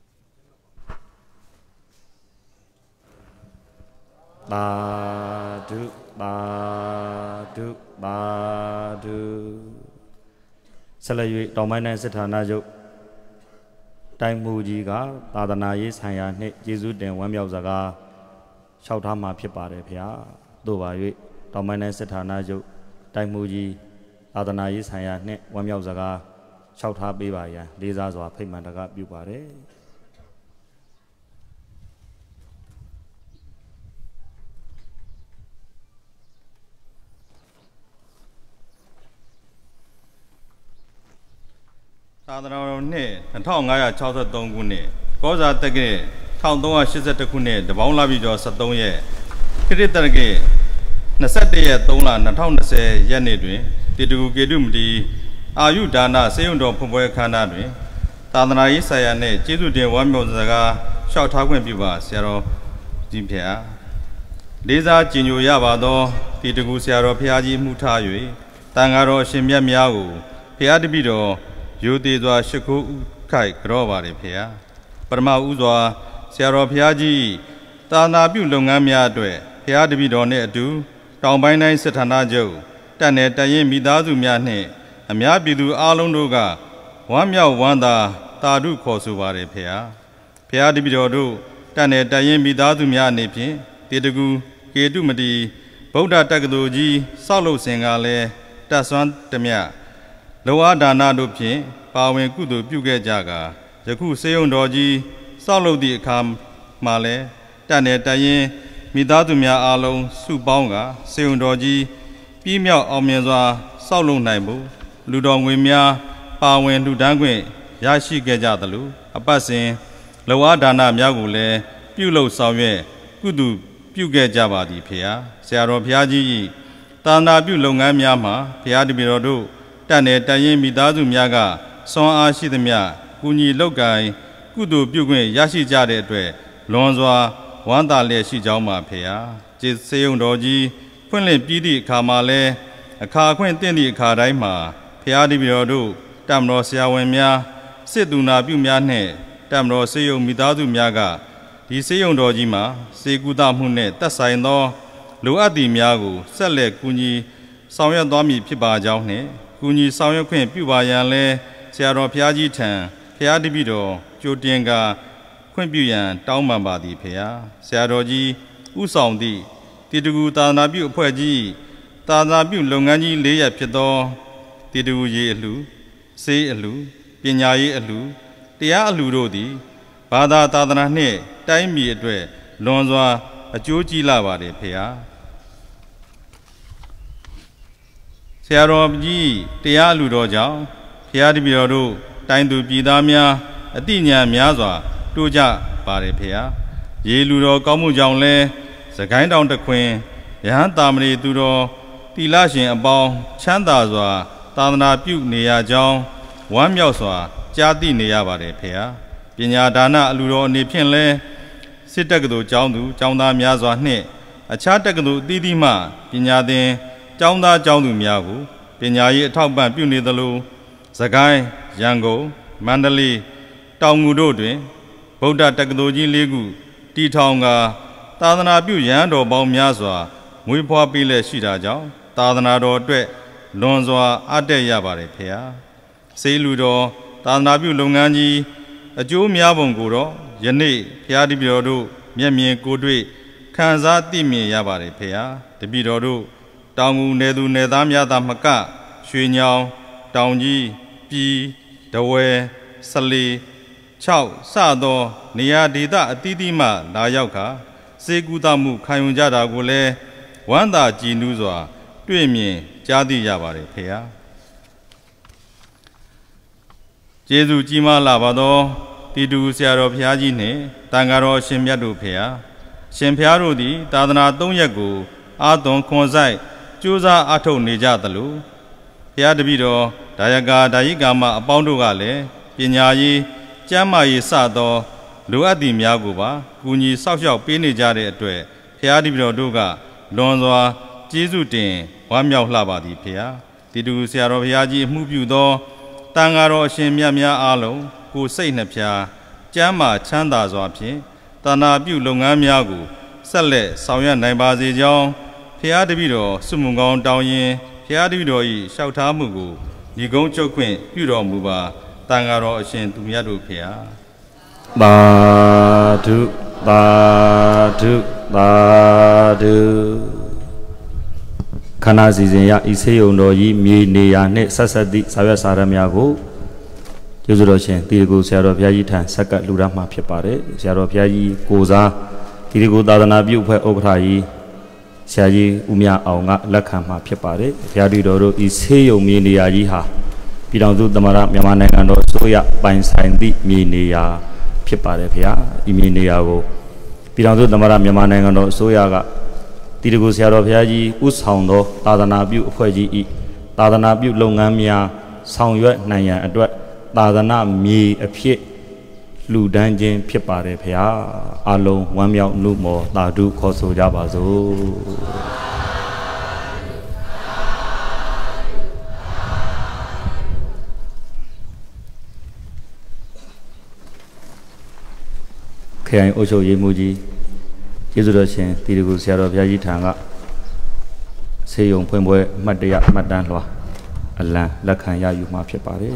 သာဓုသာဓုသာဓုဆက်လက်၍တောင်ပိုင်းတိုင်းစစ်ဌာနချုပ်တိုင်းမှုကြီးကသာသနာရေးဆိုင်ရာနှင့်ကျေးဇူးတင်ဝမ်းမြောက်စကားလျှောက်ထားမှာဖြစ်ပါတယ်ဗျာတို့ပါ၍တောင်ပိုင်းတိုင်းစစ်ဌာနချုပ်တိုင်းမှုကြီးသာသနာရေးဆိုင်ရာနှင့်ဝမ်းမြောက်စကားလျှောက်ထားပေးပါရန်လေးစားစွာဖိတ်မှန်တကားပြုပါတယ်သာသနာတော်နှစ်နှစ်ထောင်ငါးရာခြောက်ဆယ့်သုံးခုနှစ်ကောဇာတက္ကရာတစ်ထောင်သုံးရာရှစ်ဆယ့်တစ်ခုနှစ်တပေါင်းလပြည့်ကျော်ဆယ့်သုံးရက်ခရစ်တက္ကရာနှစ်ဆယ့်တစ်ရက်သုံးလနှစ်ထောင်နှစ်ဆယ်ရက်နေ့တွင်တေတဂူကေတုမတီအာယုဒါနစေယုံတော်ဖွင့်ပွဲအခမ်းအနားတွင်သာသနာရေးဆိုင်ရာနှင့်ကျေးဇူးတင်ဝမ်းမြောက်စကားလျှောက်ထားခွင့်ပြုပါဆရာတော်ကြီးဖျားလေးစားကြည်ညိုရပါသောတေတဂူဆရာတော်ဖျားကြီးမှုထား၍တန်ဃာတော်အရှင်မြတ်များကိုဖျားတပည့်တော်ရိုသေစွာရှိခိုးဥခိုက်ကြောပါれဖျားပထမဦးစွာဆရာတော်ဖျားကြီးသာသနာပြုလုပ်ငန်းများအတွက်ဖျားတပည့်တော်နှင့်အတူတောင်ပိုင်းတိုင်းစစ်ဌာနချုပ်တပ်နယ်တရင်မိသားစုများနှင့်အများပြည်သူအားလုံးတို့ကဝမ်းမြောက်ဝမ်းသာတာဓုခေါ်ဆိုပါれဖျားဖျားတပည့်တော်တို့တပ်နယ်တရင်မိသားစုများအနေဖြင့်တေတဂူကေတုမတီဗုဒ္ဓတက္ကသိုလ်ကြီးဆောက်လုပ်စဉ်ကလည်းတပ်စွမ်းတမြလောအားဒါနတို့ဖြင့်ပါဝင်ကုသိုလ်ပြုခဲ့ကြကာယခုစေယုံတော်ကြီးဆောက်လုပ်သည့်အခါမှာလည်းတပ်နယ်တရင်မိသားစုများအားလုံးစုပေါင်းကာစေယုံတော်ကြီးပြည့်မြောက်အောင်မြင်စွာဆောက်လုပ်နိုင်မှုလူတော်ငွေများပါဝင်လှူဒန်းခွင့်ရရှိခဲ့ကြသလိုအပတ်စဉ်လောအားဒါနများကိုလည်းပြုလုပ်ဆောင်ရွက်ကုသိုလ်ပြုခဲ့ကြပါသည်ဖေဟာဆရာတော်ဘုရားကြီး၏သာသနာပြုလုပ်ငန်းများမှာဘုရားတပည့်တော်တို့တပ်နယ်တရင်မိသားစုများကစွမ်းအားရှိသမျှကုညီလုပ်ကိုင်ကုသိုလ်ပြုခွင့်ရရှိကြတဲ့အတွက်လွန်စွာဝမ်းသာလျက်ရှိကြောင်းပါဖေဟာကျေးစေယုံတော်ကြီးဖွင့်လှစ်ပြီးသည့်အခါမှာလဲအခါခွင့်တင့်သည့်အခါတိုင်းမှာဘုရားတပည့်တော်တို့တမတော်ဆရာဝန်များစစ်သူနာပြုများနှင့်တမတော်စေယုံမိသားစုများကဒီစေယုံတော်ကြီးမှာစေကုသမှုနှင့်သက်ဆိုင်သောလိုအပ်သည့်များကိုဆက်လက်ကူညီဆောင်ရွက်သွားမည်ဖြစ်ပါကြောင်းနှင့်ကူညီဆောင်ရွက်ခွင့်ပြုပါရန်လဲဆရာတော်ဘုရားကြီးထံဘုရားတပည့်တော်ကြိုတင်ကာခွင့်ပြုရန်တောင်းပန်ပါသည်ဖေဟာဆရာတော်ကြီးဥဆောင်သည့်တေတဂူသာသနာပြုအဖွဲ့ကြီးသာသနာပြုလုပ်ငန်းကြီးလေးရပ်ဖြစ်သောတေတဂူရေးအလှစေးအလှပညာရေးအလှတရားအလှတို့သည်ဘာသာသာသနာနှင့်တိုင်းပြည်အတွက်လွန်စွာအကျိုးကြီးလာပါတယ်ဖေဟာဆရာတော်ကြီးတရားလူတော်ကြောင့်ဘုရားတပည့်တော်တို့တိုင်းသူပြည်သားများအတိညာများစွာတိုးကြပါတယ်ဖေဟာရေလူတော်ကောင်းမှုကြောင့်လဲစကိုင်းတောင်တခွင်ရဟန်းတာမဏေသူတော်တိလရှင်အပေါင်းချမ်းသာစွာသာသနာပြုနေရကြောင်းဝမ်းမြောက်စွာကြားသိနေရပါတယ်ဖေဟာပညာဒါနအလူတော်အနေဖြင့်လဲစစ်တက္ကသိုလ်ကျောင်းသူကျောင်းသားများစွာနှင့်အခြားတက္ကသိုလ်အသီးသီးမှပညာသင်ကျောင်းသားကျောင်းသူများကိုပညာရေးအထောက်ပံ့ပြုနေသလိုစကိုင်းရန်ကုန်မန္တလေးတောင်ငူတို့တွင်ဗုဒ္ဓတက္ကသိုလ်ကြီးလေးခုတည်ထောင်ကာသာသနာပြုရဟန်းတော်ပေါင်းများစွာမွေးဖွားပေးလက်ရှိတာကြောင့်သာသနာတော်အတွက်လွန်စွာအတက်ရပါတယ်ဖေဟာစေလူတော်သာသနာပြုလုပ်ငန်းကြီးအကျိုးများပုံကိုတော့ယနေ့ဘုရားတပည့်တော်တို့မျက်မြင်ကိုယ်တွေ့ခံစားသိမြင်ရပါတယ်ဖေဟာတပည့်တော်တို့တောင်ငူနယ်သူနယ်သားများသာမကရွှေညောင်တောင်ကြီးပြည်တဝဲဆလီ၆စသောနေရာဒေသအသီးသီးမှလာရောက်ခါစေကူသမှုခံယူကြတာကိုလည်းဝမ်းသာကြည်နူးစွာတွေ့မြင်ကြားသိရပါတယ်ဖေဟာကျေးဇူးကြီးမားလာပါသောတေတဂူဆရာတော်ဘုရားကြီးနှင့်တန်ဃာတော်အရှင်မြတ်တို့ဖေဟာရှင်ဘုရားတို့သည်သာသနာသုံးရပ်ကိုအာသွန်ခွန်ဆိုင်ကြိုးစားအားထုတ်နေကြသလိုဘုရားတပည့်တော်ဒါယကာဒါယိကာမအပေါင်းတို့ကလည်းပညာရေးကျမ်းမာရေးစသောလိုအပ်သည့်များကိုပါကူညီစောင့်ရှောက်ပေးနေကြတဲ့အတွက်ဘုရားတပည့်တော်တို့ကလွန်စွာကျေးဇူးတင်ဝမ်းမြောက်လှပါသည်ဖေဟာတေတဂူဆရာတော်ဘုရားကြီးအမှုပြုသောတန်ဃာတော်အရှင်မြတ်များအားလုံးကိုယ်စိတ်နှဖျားကျမ်းမာချမ်းသာစွာဖြင့်သာသနာပြုလုပ်ငန်းများကိုဆက်လက်ဆောင်ရွက်နိုင်ပါစေကြောင်းဘုရားတပည့်တော်ဆုမွန်ကောင်းတောင်းရင်ဘုရားတပည့်တော်၏လျှောက်ထားမှုကိုညီကုန်းချုပ်ခွင့်ပြုတော်မူပါတန်ဃာတော်အရှင်သူမြတ်တို့ဖေဟာသာဓုသာဓုသာဓုခန္ဓာစီစဉ်ရဤစေယုံတော်ကြီးမြေနေရာနှင့်ဆက်ဆက်သည့်စာရွက်စာတမ်းများကိုကျေးဇူးတော်ရှင်တေတဂူဆရာတော်ဘုရားကြီးထံဆက်ကပ်လှူဒါန်းမှာဖြစ်ပါတယ်ဆရာတော်ဘုရားကြီးကိုစားတေတဂူသာသနာပြုအဖွဲ့ဥက္ကဋ္ဌကြီးဆရာကြီးဦးမြအောင်ကလက်ခံမှာဖြစ်ပါတယ်ဘုရားတပည့်တော်တို့ဤစေယုံမြေနေရာကြီးဟာပြည်ထောင်စုသမ္မတမြန်မာနိုင်ငံတော်အစိုးရပိုင်ဆိုင်သည့်မြေနေရာဖြစ်ပါတယ်ဗျာဒီမြေနေရာကိုပြည်ထောင်စုသမ္မတမြန်မာနိုင်ငံတော်အစိုးရကတီတကူဆရာတော်ဘုရားကြီးဥဆောင်သောသာသနာပြုအဖွဲ့ကြီးဤသာသနာပြုလုပ်ငန်းများဆောင်ရွက်နိုင်ရန်အတွက်သာသနာမြေအဖြစ်လူဒန်းခြင်းဖြစ်ပါတယ်ဗျာအလုံးဝမ်းမြောက်နှုမောသာဓုခေါ်ဆိုကြပါစို့ခရိုင်အုပ်ချုပ်ရေးမှူးကြီးကျေးဇူးတော်ရှင်တီတကူဆရာတော်ဘုရားကြီးထံကဆေးရုံဖွင့်ပွဲအမှတ်တရမှတ်တမ်းလွှာအလံလက်ခံရယူမှာဖြစ်ပါတယ်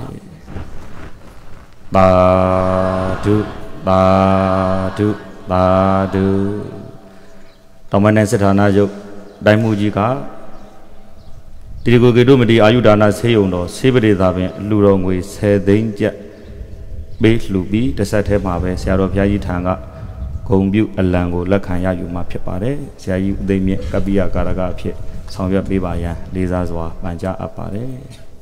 သာဓုသာဓုသာဓုတော်မနဲ့စစ်ဌာနချုပ်တိုင်းမှုကြီးကတီတကူကေတုမတီအာယုဒါနဆေးရုံတော်ဆေးပရိသာပင်လူတော်ငွေဆယ်သိန်းကျပ်ပေးလှူပြီးတစ်ဆက်တည်းမှာပဲဆရာတော်ဘုရားကြီးထံကဂုဏ်ပြုအလံကိုလက်ခံရယူမှာဖြစ်ပါတယ်ဆရာကြီးဦးသိမ်းမြင့်ကပ္ပိယကာရကအဖြစ်ဆောင်ရွက်ပေးပါရန်လေးစားစွာပန်ကြားအပ်ပါတယ်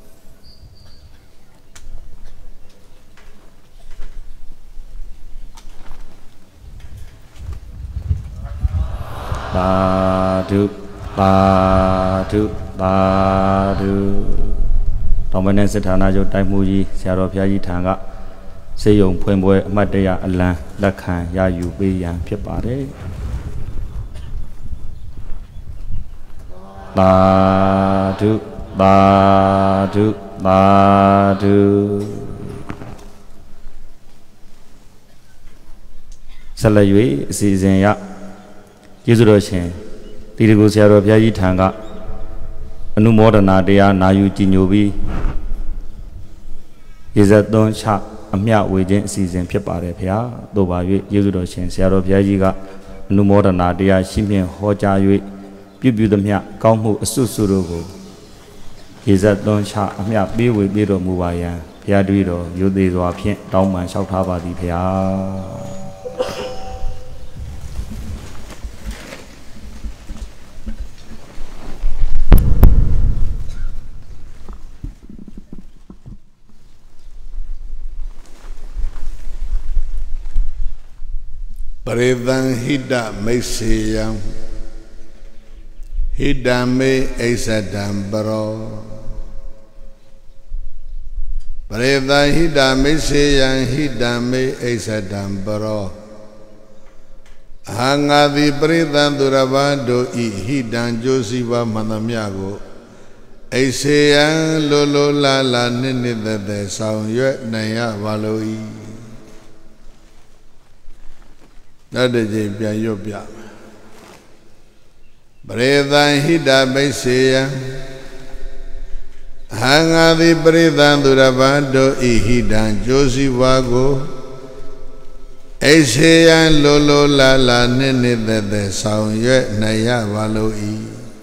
သာဓုသာဓုသာဓုတော်မနဲ့စစ်ဌာနချုပ်တိုင်းမှုကြီးဆရာတော်ဘုရားကြီးထံကဆေးရုံဖွင့်ပွဲအမှတ်တရအလံလက်ခံရယူပေးရန်ဖြစ်ပါတယ်သာဓုသာဓုသာဓုဆက်လက်၍အစီအစဉ်ရကျေးဇူးတော်ရှင်တီတကူဆရာတော်ဘုရားကြီးထံကအနုမောဒနာတရားနာယူကြည်ညိုပြီးရေဇသွန်းချအမျှဝေခြင်းအစီအစဉ်ဖြစ်ပါတယ်ဗျာသို့ပါ၍ယေရှုတော်ရှင်ဆရာတော်ဘုရားကြီးကအနုမောဒနာတရားရှိမြင့်ဟောကြား၍ပြုပြုသမျှကောင်းမှုအစွတ်စွတ်တို့ကိုရေဇသွန်းချအမျှပေးဝေပေးတော်မူပါယံဘုရားတပည့်တော်ရိုသေစွာဖြင့်တောင်းပန်လျှောက်ထားပါသည်ဗျာပရိသံဟိတမိတ်စေယံဟိတံမေအိသတံပရောပရိသံဟိတမိတ်စေယံဟိတံမေအိသတံပရောအဟံငါသည်ပရိသံသူရဘာတို့ဤဟိတံကျိုးစီးပွားမှန်သမျှကိုအိစေယံလိုလိုလာလာနှစ်နှစ်သက်သက်ဆောင်ရွက်နိုင်ရပါလို၏နောက်တစ်ချိန်ပြန်ရွတ်ပြပရိသံဟိတမိတ်စေယံအဟံငါသည်ပရိသံသူရဘာတို့ဤဟိတံကျိုးစီးပွားကိုအိစေယံလိုလိုလာလာနှစ်နှစ်သက်သက်ဆောင်ရွက်နိုင်ရပါလို၏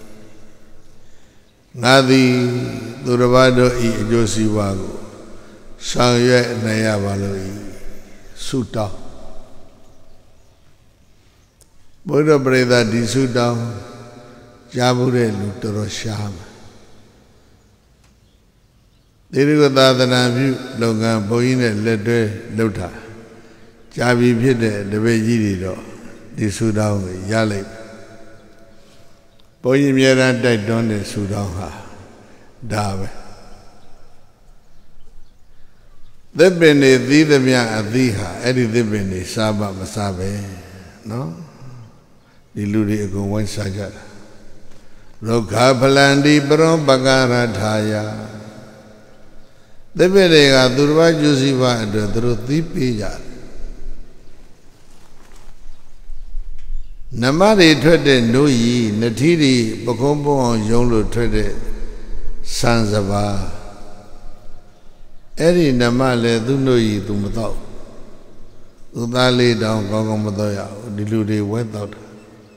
ငါသည်သူရဘာတို့ဤအကျိုးစီးပွားကိုဆောင်ရွက်နိုင်ရပါလို၏ဆုတောင်းဘုရားပရိသတ်ဒီဆုတောင်းကြားဖို့တဲ့လူတော်တော်ရှားမှာသေရကသာသနာပြုလုပ်ငန်းဘုန်းကြီးနဲ့လက်တွဲလုပ်တာကြာပြီဖြစ်တဲ့တပည့်ကြီးတွေတော့ဒီဆုတောင်းကိုရလိုက်ဘုန်းကြီးအများအားတိုက်တွန်းတဲ့ဆုတောင်းဟာဒါပဲသစ်ပင်တွေသီးသမျှအသီးဟာအဲ့ဒီသစ်ပင်တွေစားပါမစားပဲနော်ဒီလူတွေအကုန်ဝိုင်းစားကြတာရုက္ခဖလန္တိပရောပကာရထာယသစ်ပင်တွေကသူတစ်ပါးကျိုးစီးပွားအတွက်သူတို့သီးပေးကြတယ်နမတွေထွက်တဲ့နှုတ်ရည်နထီတွေပကုံးပုံအောင်ယုံလို့ထွက်တဲ့ဆန်စပါအဲ့ဒီနမလည်းသူ့နှုတ်ရည်သူမတော့သူသားလေးတောင်ကောင်းကောင်းမတော့ရဘူးဒီလူတွေဝဲတော့တာ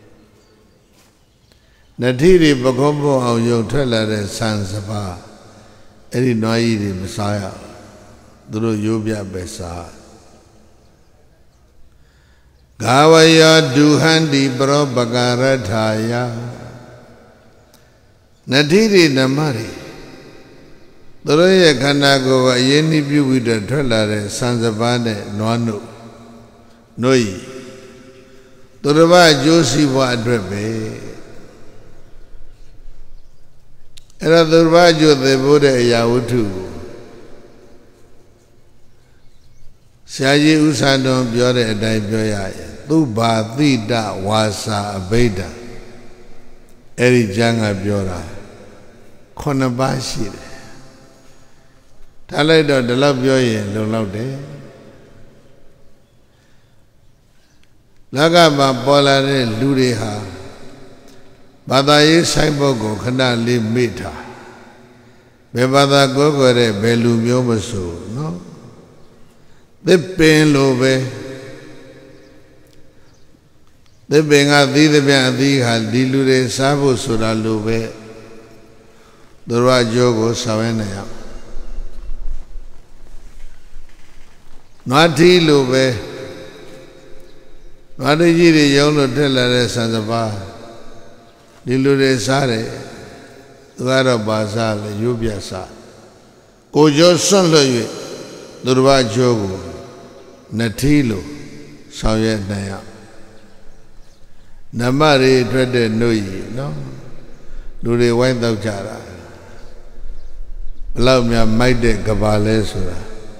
နထီတွေပကုံးပုံအောင်ယုံထွက်လာတဲ့ဆန်စပါအဲ့ဒီနွားကြီးတွေမစားရဘူးသူတို့ရိုးပြပဲစားဂါဝယောဒုဟန္တိပရောပကာရထာယနတိရိနမရိသူတို့ရဲ့ခန္ဓာကိုယ်ကအရင်နှိပြုပြီးတော့ထွက်လာတဲ့ဆံစပါးနဲ့နွားနုနှုတ်ဤသူတစ်ပါးအကျိုးစီးပွားအတွက်ပဲအဲ့ဒါသူတစ်ပါးအကျိုးသေဖို့တဲ့အရာဝတ္ထုကိုဆရာကြီးဥစ္စာတော်ပြောတဲ့အတိုင်းပြောရရင်သူဘာတိတဝါစာအဘိဓာအဲ့ဒီကျမ်းကပြောတာခုနှစ်ပါးရှိတယ်ထားလိုက်တော့ဒီလောက်ပြောရင်လုံလောက်တယ်လောကမှာပေါ်လာတဲ့လူတွေဟာဘာသာရေးဆိုင်ဘုတ်ကိုခဏလေးမေ့ထားဘယ်ဘာသာကိုယ်ကိုယ်တဲ့ဘယ်လူမျိုးမဆိုနော်သစ်ပင်လိုပဲသစ်ပင်ကသီးသမျှအသီးဟာဒီလူတွေစားဖို့ဆိုတာလိုပဲသူတို့အကျိုးကိုဆောင်ရနေရနွားထီးလိုပဲနွားထီးကြီးတွေရုံးလို့ထက်လာတဲ့ဆံစပါးဒီလူတွေစားတယ်သူကတော့ပါစားလေရုပ်ပြစားကိုကျော်စွန့်လွတ်၍သူတို့အကျိုးကိုနထီးလိုဆောင်ရွက်နိုင်ရနမတွေထွက်တဲ့နှုတ်ရည်နော်လူတွေဝိုင်းတော့ကြတာဘလောက်များမိုက်တဲ့ကဘာလဲဆိုတာ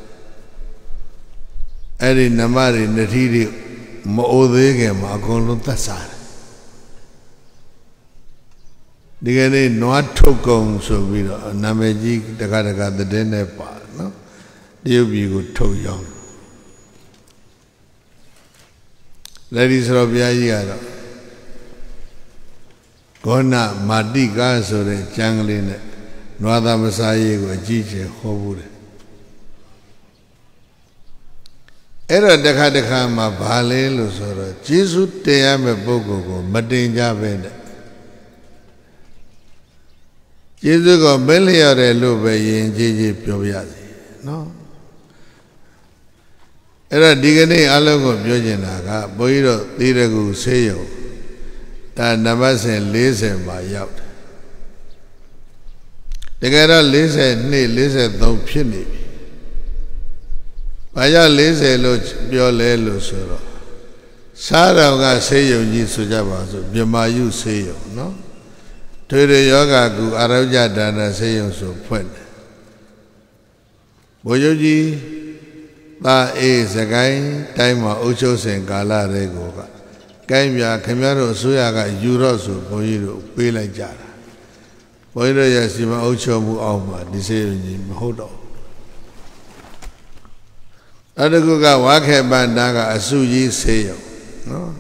အဲ့ဒီနမတွေနထီးတွေမအိုသေးခင်မှာအကုန်လုံးသတ်စားတယ်ဒီကနေ့နွားထုတ်ကုန်ဆိုပြီးတော့နာမည်ကြီးတခါတခါတဲ့နဲ့ပါနော်တရုတ်ပြည်ကိုထုတ်ရောင်းလက်ဒီဆိုတော့ဘုရားကြီးကတော့ဂေါဏမာတိကားဆိုတဲ့ကျမ်းကလေးနဲ့နွားသားမစားရေးကိုအကြီးကျယ်ဟောဘူးတယ်အဲ့တော့တခါတခါမှာဘာလဲလို့ဆိုတော့ကျေးဇူးတင်ရမယ့်ပုဂ္ဂိုလ်ကိုမတင်ကြပဲနဲ့ကျေးဇူးကိုမလျော်တယ်လို့ပဲယဉ်ကျေးကျေးပြောပြစီနော်အဲ့တော့ဒီကနေ့အလုံးကိုပြောချင်တာကဘုန်းကြီးတို့သီရကုဆေးရုံဒါနံပါတ်စဉ်၄၀မှာရောက်တယ်တကယ်တော့၄၂ ၄၃ဖြစ်နေပြီဘာကြောင့်၄၀လို့ပြောလဲလို့ဆိုတော့စားတော်ကဆေးရုံကြီးဆိုကြပါစို့မြမာယုဆေးရုံနော်ထွေထွေယောဂကုအာရောဂဒါနဆေးရုံဆိုဖွင့်တယ်ဘုရားကြီးသာအေးစကိုင်းတိုင်းမှာအုပ်ချုပ်စဉ်ကာလတွေကိုကကိုင်းပြခင်ဗျားတို့အစိုးရကယူတော့ဆိုဘုန်းကြီးတို့ပေးလိုက်ကြတာဘုန်းကြီးတို့ရဲ့စီမံအုပ်ချုပ်မှုအောက်မှာဒီဆေးရုံကြီးမဟုတ်တော့အဲ့ဒါကဝါခေပန္နာကအစုကြီးဆေးရုံနော်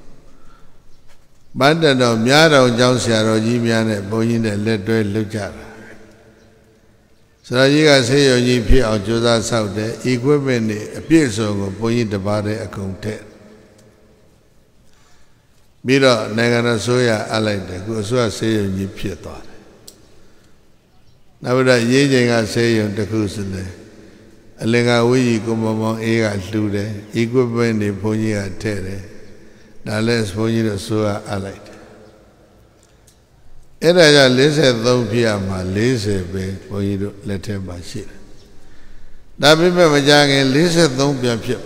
ဗန္တတော်များတော်ကျောင်းဆရာတော်ကြီးများနဲ့ဘုန်းကြီးနဲ့လက်တွဲလုပ်ကြတာဆရာကြီးကဆေးရုံကြီးဖြစ်အောင်ကြိုးစားဆောက်တယ် equipment တွေအပြည့်အစုံကိုဘုန်းကြီးတပါးတည်းအကုန်ထည့်ပြီးတော့နိုင်ငံတော်ဆိုရအပ်လိုက်တယ်ခုအစိုးရဆေးရုံကြီးဖြစ်သွားတယ်နောက်ပြီးတော့ရေးချိန်ကဆေးရုံတစ်ခုစလဲအလင်္ကာဝိကြီးကိုမောင်မောင်အေးကလှူတယ် equipment တွေဘုန်းကြီးကထည့်တယ်ဒါလည်းဘုန်းကြီးတို့ဆိုရအပ်လိုက်တယ်အဲ့ဒါကြောင့်၄၃ဖြစ်ရမှာ၄၀ပဲဘုန်းကြီးတို့လက်ထက်မှာရှိတယ်ဒါပေမဲ့မကြခင်၄၃ပြန်ဖြစ်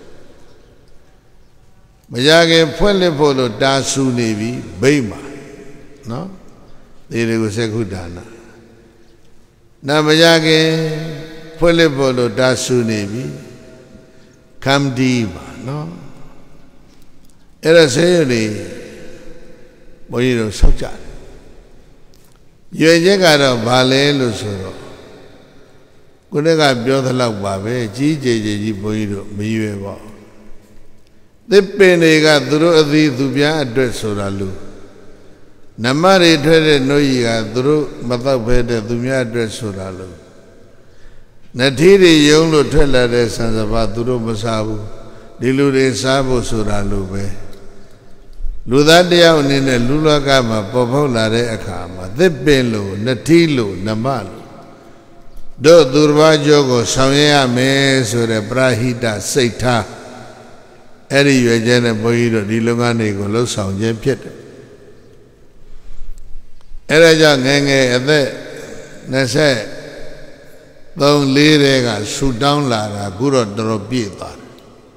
မကြခင်ဖွင့်လှစ်ဖို့လို့တာဆူနေပြီဗိမ့်မှာနော်ဒီတွေကိုစက္ခုဒါနနာမကြခင်ဖွင့်လှစ်ဖို့လို့တာဆူနေပြီခမ်ဒီပါနော်အဲ့ဒါဆေးရည်ဘုန်းကြီးတို့ဆောက်ကြတယ်ရွေချက်ကတော့ဘာလဲလို့ဆိုတော့ခုနကပြောသလောက်ပါပဲကြီးကြည်ကြည်ကြီးဘုန်းကြီးတို့မရွယ်ပါဘူးသစ်ပင်တွေကသူတို့အသီးသူပြားအတွက်ဆိုတာလို့နမတွေထွက်တဲ့နှုတ်ကြီးကသူတို့မတော့ဘဲတဲ့သူများအတွက်ဆိုတာလို့နထီးတွေယုံလို့ထွက်လာတဲ့ဆံစပါးသူတို့မစားဘူးဒီလူတွေစားဖို့ဆိုတာလို့ပဲလူသားတယောက်အနေနဲ့လူလောကမှာပေါ်ပေါက်လာတဲ့အခါမှာသစ်ပင်လို့နထီးလို့နမလို့တို့သူတစ်ပါးကျော်ကိုဆောင်ရွက်ရမယ်ဆိုတဲ့ပရာဟိတစိတ်ထားအဲ့ဒီရွယ်ချက်နဲ့ဘုန်းကြီးတို့ဒီလုပ်ငန်းတွေကိုလှုပ်ဆောင်ခြင်းဖြစ်တယ်အဲ့ဒါကြောင့်ငယ်ငယ်အသက်၂သုံးလေးတွေကဆူတောင်းလာတာအခုတော့တော်တော်ပြည့်သွားတယ်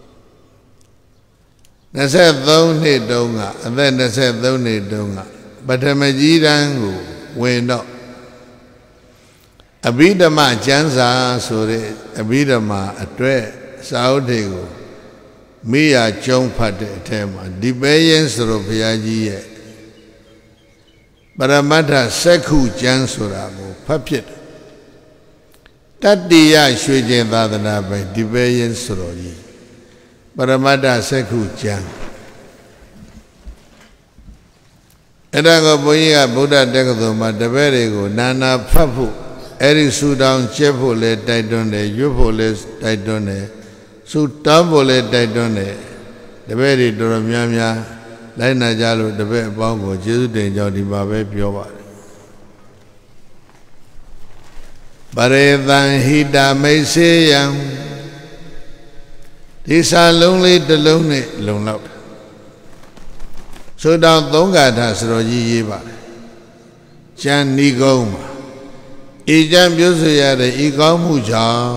နှစ်ဆယ့်သုံးနှစ်တုန်းကအသက်နှစ်ဆယ့်သုံးနှစ်တုန်းကပထမကြီးတန်းကိုဝင်တော့အဘိဓမ္မကျမ်းစာဆိုတဲ့အဘိဓမ္မာအတွက်စာအုပ်တွေကိုမိယာကျုံဖတ်တဲ့အထက်မှာဒီပဲရင်ဆိုတော့ဘုရားကြီးရဲ့ပရမတ္ထစက္ခုကျမ်းဆိုတာကိုဖတ်ဖြစ်တယ်တတ္တိယရွှေကျင်သာသနာပိုင်ဒီပဲရင်ဆိုတော့ကြီးပရမတ္ထစက္ခုကျမ်းအဲ့ဒါကိုဘုန်းကြီးကဗုဒ္ဓတက္ကသိုလ်မှာတပည့်တွေကိုနာနာဖတ်ဖို့အဲ့ဒီဆူတောင်းကျက်ဖို့လဲတိုက်တွန်းတယ်ရွတ်ဖို့လဲတိုက်တွန်းတယ်ဆူတောင်းဖို့လဲတိုက်တွန်းတယ်တပည့်တွေတော်တော်များများလိုက်နာကြလို့တပည့်အပေါင်းကိုကျေးဇူးတင်ကြောင်းဒီမှာပဲပြောပါတယ်ပရေသံဟိတာမိတ်စေယံဒီစာလုံးလေးတစ်လုံးနဲ့လုံလောက်တယ်ဆူတောင်းသုံးဂါထာစတော်ကြီးရေးပါတယ်ကျမ်းနီးကုန်းမှာဤကျမ်းပြုဆိုရတဲ့ဤကောင်းမှုကြောင့်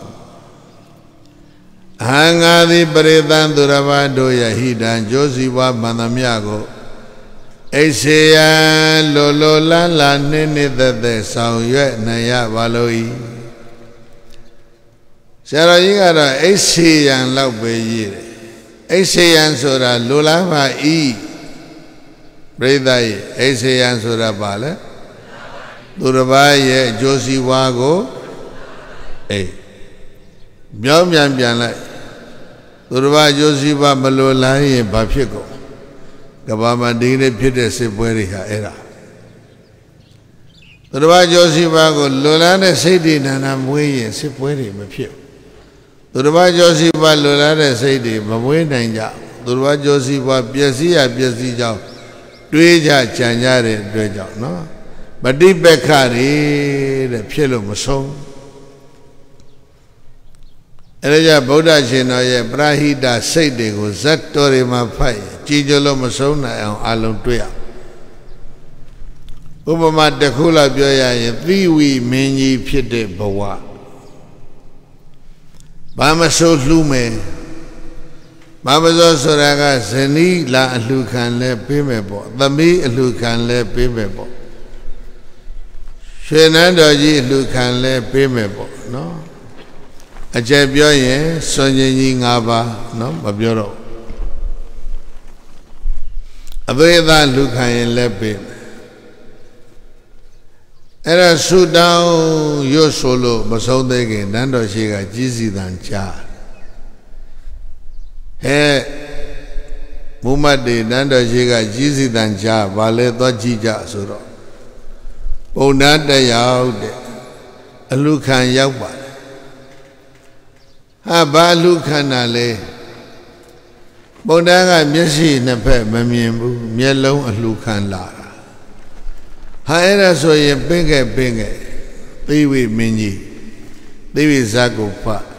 အဟံငါသည်ပရိသံသူရဘာတို့ရဲ့ဟိတံကျိုးစီပွားမှန်သမျှကိုအိစေယံလိုလိုလန်းလာနှင်းနှင်းသက်သက်ဆောင်ရွက်နိုင်ရပါလို့ဤဆရာတော်ကြီးကတော့အိစေယံလောက်ပဲရေးတယ်အိစေယံဆိုတာလိုလားပါဤပရိသတ်ရဲ့အိစေယံဆိုတာပါလေသူတစ်ပါးရဲ့အကျိုးစီးပွားကိုအေးပြောင်းပြန်ပြန်လိုက်သူတစ်ပါးအကျိုးစီးပွားမလိုလားရင်ဘာဖြစ်ကုန်ကဘာမှာဒီနေ့ဖြစ်တဲ့စစ်ပွဲတွေဟာအဲ့ဒါသူတစ်ပါးအကျိုးစီးပွားကိုလိုလားတဲ့စိတ်တွေနာနာမွေးရင်စစ်ပွဲတွေမဖြစ်သူတစ်ပါးအကျိုးစီးပွားလိုလားတဲ့စိတ်တွေမမွေးနိုင်ကြသူတစ်ပါးအကျိုးစီးပွားပျက်စီးရပျက်စီးကြောင်းတွေးကြကြံကြတဲ့အတွက်ကြောင့်နော်ပฏิပက္ခတွေတဲ့ဖြစ်လို့မဆုံးအဲဒါကြောင့်ဗုဒ္ဓရှင်တော်ရဲ့ပရဟိတစိတ်တွေကိုဇတ်တော်တွေမှာဖတ်ရင်ကြည်ကြလို့မဆုံးနိုင်အောင်အလုံးတွေ့ရဥပမာတစ်ခုလောက်ပြောရရင်သီဝီမင်းကြီးဖြစ်တဲ့ဘဝဘာမဆိုးလှူးမယ်ဘာမဆိုးဆိုတာကဇနီးလာအလှခံလဲပေးမယ်ပေါ့သမီးအလှခံလဲပေးမယ်ပေါ့ရွှေနန်းတော်ကြီးလူခံလဲပေးမယ်ပေါ့နော်အကျယ်ပြောရင်စွန်ရင်ကြီး၅ပါးနော်မပြောတော့အသေးသားလူခံရင်လဲပေးမယ်အဲ့ဒါဆူတောင်းရွတ်ဆိုလို့မဆုံးသေးခင်နန်းတော်ရှိကကြီးစီတန်ကြားဟဲ့မူမတ်တွေနန်းတော်ရှိကကြီးစီတန်ကြားဘာလဲသွားကြည့်ကြဆိုတော့ပုံနာတက်ရောက်တဲ့အလူခံရောက်ပါတယ်ဟာဘာလူခံတာလဲပုံနာကမျက်စိနှစ်ဖက်မမြင်ဘူးမျက်လုံးအလူခံလာတာဟာအဲ့ဒါဆိုရင်ပင်းခဲ့ပင်းခဲ့သိဝိမင်းကြီးသိဝိဇာကိုဖတ်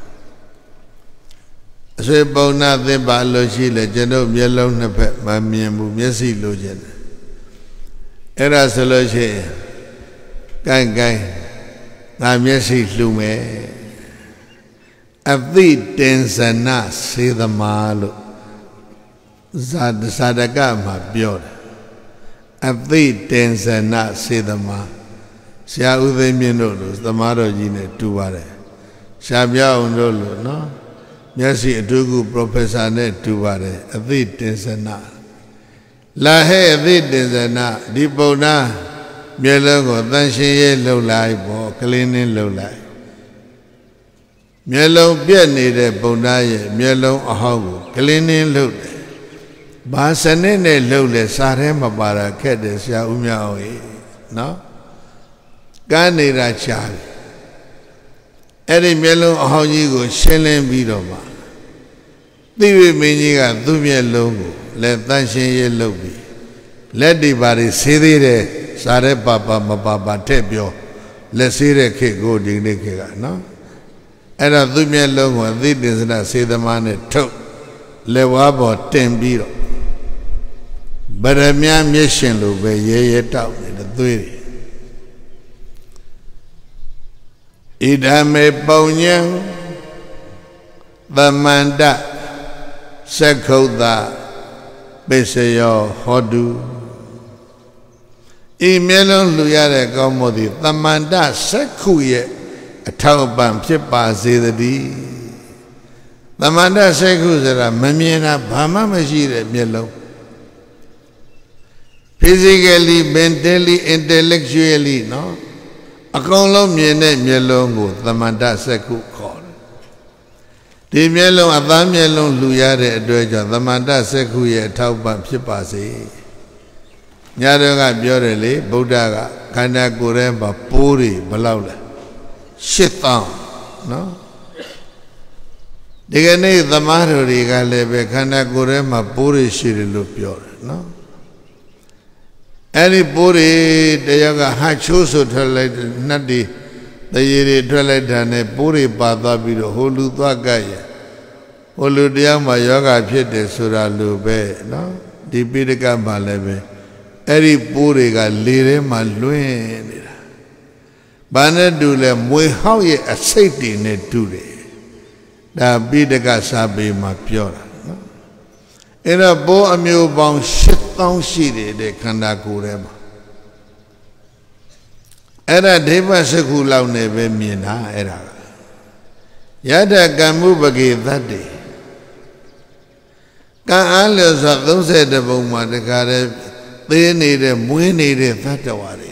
အဆွေပုံနာသင်ပါလို့ရှိလေကျွန်တော်မျက်လုံးနှစ်ဖက်မမြင်ဘူးမျက်စိလိုချင်တယ်အဲ့ဒါဆိုလို့ရှိရင်ကိုင်းကိုင်းငါမျက်စိလှူမယ်အသိတင်စနာစေသမာလို့ဇာတဇာတကမှာပြောတယ်အသိတင်စနာစေသမာဆရာဦးသိန်းမြင့်တို့လိုသမားတော်ကြီးနဲ့တူပါတယ်ရှားပြောင်းတို့လိုနော်မျက်စိအတူကူပရိုဖက်ဆာနဲ့တူပါတယ်အသိတင်စနာလာဟဲ့အသိတင်စနာဒီပုံနာမျက်လုံးကိုတန်ရှင်းရေးလှုပ်လိုက်ပေါ့ကလင်းနှင်းလှုပ်လိုက်မျက်လုံးပြက်နေတဲ့ပုံနာရဲ့မျက်လုံးအဟောင်းကိုကလင်းနှင်းလှုပ်တယ်ဘာစနစ်နဲ့လှုပ်လဲစာထဲမပါတာခက်တယ်ဆရာဦးမြအောင်ကြီးနော်ကန်းနေတာချာတယ်အဲ့ဒီမျက်လုံးအဟောင်းကြီးကိုရှင်းလင်းပြီးတော့မှသိဝိမင်းကြီးကသူ့မျက်လုံးကိုလက်တန့်ရှင်းရေးလုပ်ပြီးလက်ဒီပါတွေဆေးသေးတယ်စားတဲ့ပါပါမပါပါထက်ပြောလက်ဆေးတဲ့ခေတ်ကိုဒီနေ့ခေတ်ကနော်အဲ့တော့သူ့မျက်လုံးကိုအသိတင်စနာစေသမားနဲ့ထုတ်လက်ဝါးပေါ်တင်ပြီးတော့ဗရမ ्या မျက်ရှင်လိုပဲရဲရဲတောက်နေတဲ့သွေးတွေ idame paunyang Tamanda Sekhuda Besayo Hodu Imelon Luyare Gomodi Tamanda Sekhuye Atauban Pipa Zedi Tamanda Sekhuzera Mamiana Bama Majire Melo Physically, mentally, intellectually, no? Akolo Miene Melongo, Tamanda Sekhu call. The Melon Adamielon Luyare Adwaja, Tamanda Sekhu ye Tauban Pipasi. Nyaraga Biorele, Buddha, Kana Guremba, Puri, Balaula. Shitam, no? Digane the Maruriga Lebe, Kana Gurema, Puri Shirilupio, no? Any Puri, the Yaga Hachuso Trelate, Nadi, the Yeri Trelate and a Puri Padabido, Hulu Gaya, Hulu Diama Yoga Piete Sura Lube, no? Di Pidika Malebe, Eri Puri got Lire Maluin. Banadule, Muhaye a safety net today. Da Bidika Sabi Mapiora. In a bo a mew bound shit down city, de Kandagurema. Era Deva Sekula neve mina era. Yada Gamubagi that day. Can alias of those at the Boma de Care, they needed, we needed that away.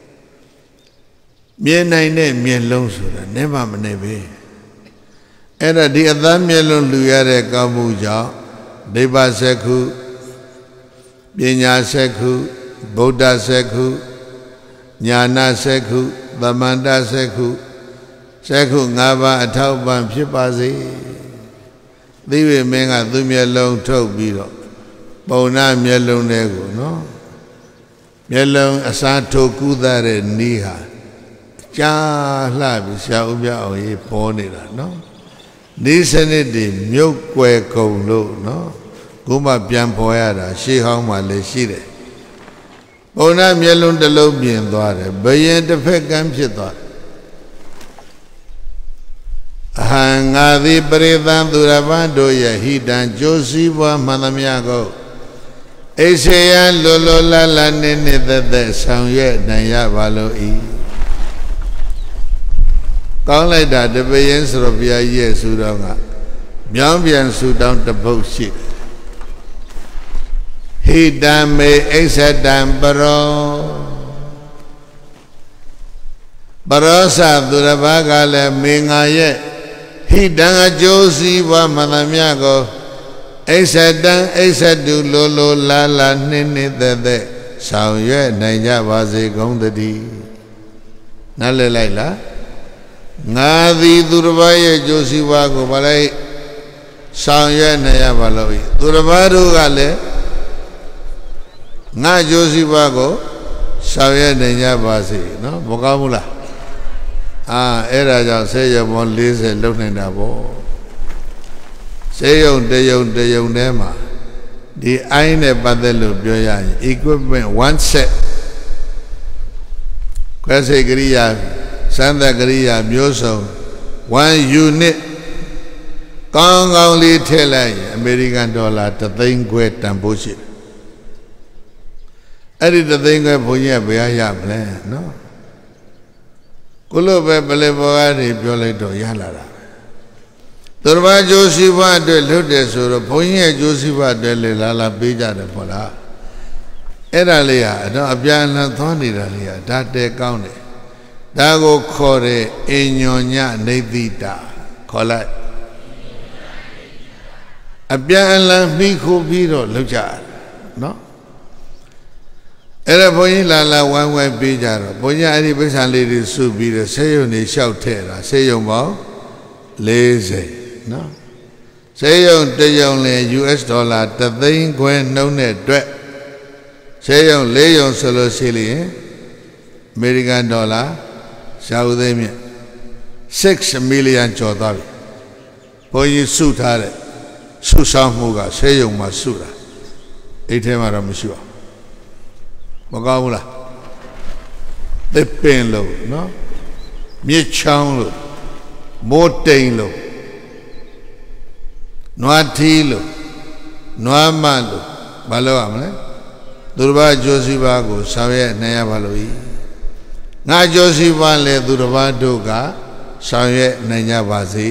Mien nine, mien longsura, never neve. Era the other melon Luyare Gamuja. Deva Sekhu, Binya Sekhu, Buddha Sekhu, Jnana Sekhu, Tamanda Sekhu, Sekhu Ngaba Atauban Pipazi. Divi Menga Dumielong Tobiro, Bona Mielong Nego, no? Mielong Asato Kudare Niha, Cha Labi Shaubia Oye Ponira, no? This and it, milk way cold low, no? Guma Piampoyada, she home my leshire. Ona Mielon the Lobian daughter, Bayan the Pekam she thought. Hangadi Brevan Duravando Yahidan Josiva Manamiago. Esea Lolo La Nene the sound yet Nayavalo E. Call like that, the Bayans of Via Sudanga. Biambian Sudan the bullshit. He damn me, Exa damn Baro Barosa Durabagale Mingaye. He dang a Josie wa Madamiago. Exa dan, Exa do Lolo la la nini the de. Sao ye, Naya was a gong the D. Nale Laila. Ngadi Durabaya Josiva Gobalai Sanya Naya Balawi. Durabaru Gale Nga Josivago Saya Naya Basi, no? Bocamula. Ah, era say your one listen, looking at bo. Say on Deyon Deyon Nema. The Aine Badelu Bioyan equipment one set. Quase Gria. Santa Gria Myoso, one unit, Kong only tell American dollar to think great and bullshit. I did the thing of Punya Biaya plan, no? Kulobe Belevari Pioleto Yalara. Turba Josiva de Ludes or Punya Josiva de Lala Bija de Pola. Eralia, no Abiana Thoni Ralia, that day county. Dago Kore Enyonya Nevita Kolat Abiala Miko Viro Lujar, no? Era Boyla la one way Bijaro, Boya Aribisan lady Subi, say you need shout terra, say you mo lazy, no? Say you day only U S dollar, the thing when no net dread. Say you lay on solo silly, American dollar. Saudemia six million Chodavi. Boy suit had it. Susamuga, say you Masura. Itemara Mishua. Mogawula. The pain low, no? မြစ်ချောင်းလို့မိုးတိမ်လို့နွားထီးလို့နွားမလို့ဘာလို့ရမလဲသူတစ်ပါးကြိုးစီပါကိုဆောင်ရွက်နိုင်ရပါလို့ဤငါကြိုးစီပါလေသူတစ်ပါးတို့ကဆောင်ရွက်နိုင်ကြပါစေ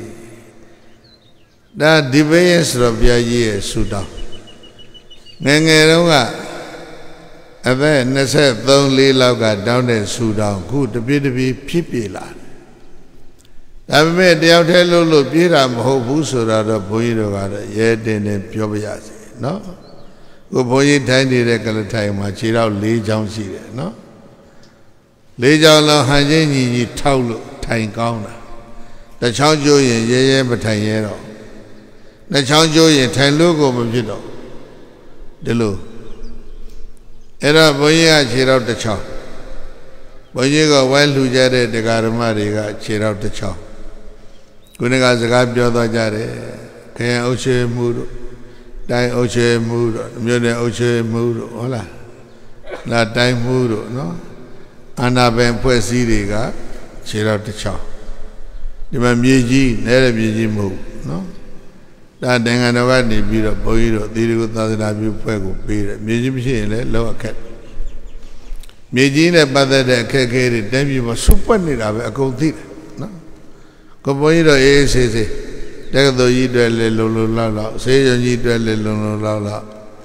ဒါဒီဘေးရဲ့ဆိုတော့ဘုရားကြီးရဲ့ဆုတောင်းငယ်ငယ်တုန်းကအသက်၂၃ ၄လောက်ကတောင်းတဲ့ဆုတောင်းခုတပြေးတပြေးဖြစ်ပြေလာဒါပေမဲ့တယောက်တည်းလို့လို့ပြေးတာမဟုတ်ဘူးဆိုတာတော့ဘုန်းကြီးတို့ကတော့ရဲတင်တင်ပြောပြရစီနော်ကိုဘုန်းကြီးထိုင်နေတဲ့ကလထိုင်မှာခြေတော့၄ချောင်းရှိတယ်နော်၄ချောင်းလုံးဟန်ချင်းညီညီထောက်လို့ထိုင်ကောင်းတာတစ်ချောင်းကျိုးရင်ရဲရဲမထိုင်ရဲတော့နှစ်ချောင်းကျိုးရင်ထိုင်လို့ကိုမဖြစ်တော့ဒီလိုအဲ့တော့ဘုန်းကြီးကခြေတော့တစ်ချောင်းဘုန်းကြီးကဝိုင်းလှူကြတဲ့တရားဓမ္မတွေကခြေတော့တစ်ချောင်းခုနကစကားပြောတော့ကြတယ်ခရင်အုပ်ချွေမှုတို့တိုင်းအုပ်ချွေမှုတို့မြို့နယ်အုပ်ချွေမှုတို့ဟုတ်လားလာတိုင်းမှုတို့နော်အာနာပင်ဖွဲ့စည်းတွေကခြေတော့တစ်ချောင်းဒီမှာမြေကြီးနဲတဲ့မြေကြီးမဟုတ်နော်ဒါနိုင်ငံတော်ကနေပြီးတော့ဘုန်းကြီးတို့သီရိကုသာသနာပြုဖွဲ့ကိုပေးတယ်မြေကြီးမရှိရင်လည်းလောအခက်မြေကြီးနဲ့ပတ်သက်တဲ့အခက်အခဲတွေတိုင်းပြည်မှာစုပွက်နေတာပဲအကုန်သိတယ်နော်ကိုဘုန်းကြီးတို့အေးအေးဆေးဆေးတက္ကသိုလ်ကြီးတွေလည်းလုံလုံလောက်လောက်ဆေးရုံကြီးတွေလည်းလုံလုံလောက်လောက်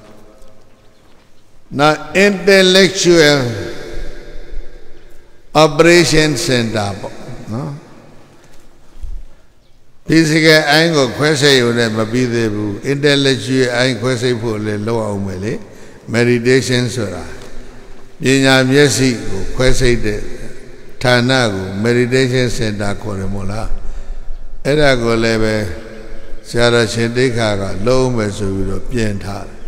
နောက် intellectual operation center ပေါ့နော်physical အိုင်းကိုခွဲစိတ်ရုံနဲ့မပြီးသေးဘူး intellectual အိုင်းခွဲစိတ်ဖို့လည်းလောက်အောင်မယ်လေ meditation ဆိုတာပညာမျက်စိကိုခွဲစိတ်တဲ့ဌာနကို meditation center ခေါ်တယ်မို့လားအဲ့ဒါကိုလည်းပဲဆရာတော်ရှင်တိခါကလုံးမယ်ဆိုပြီးတော့ပြင်ထားတယ်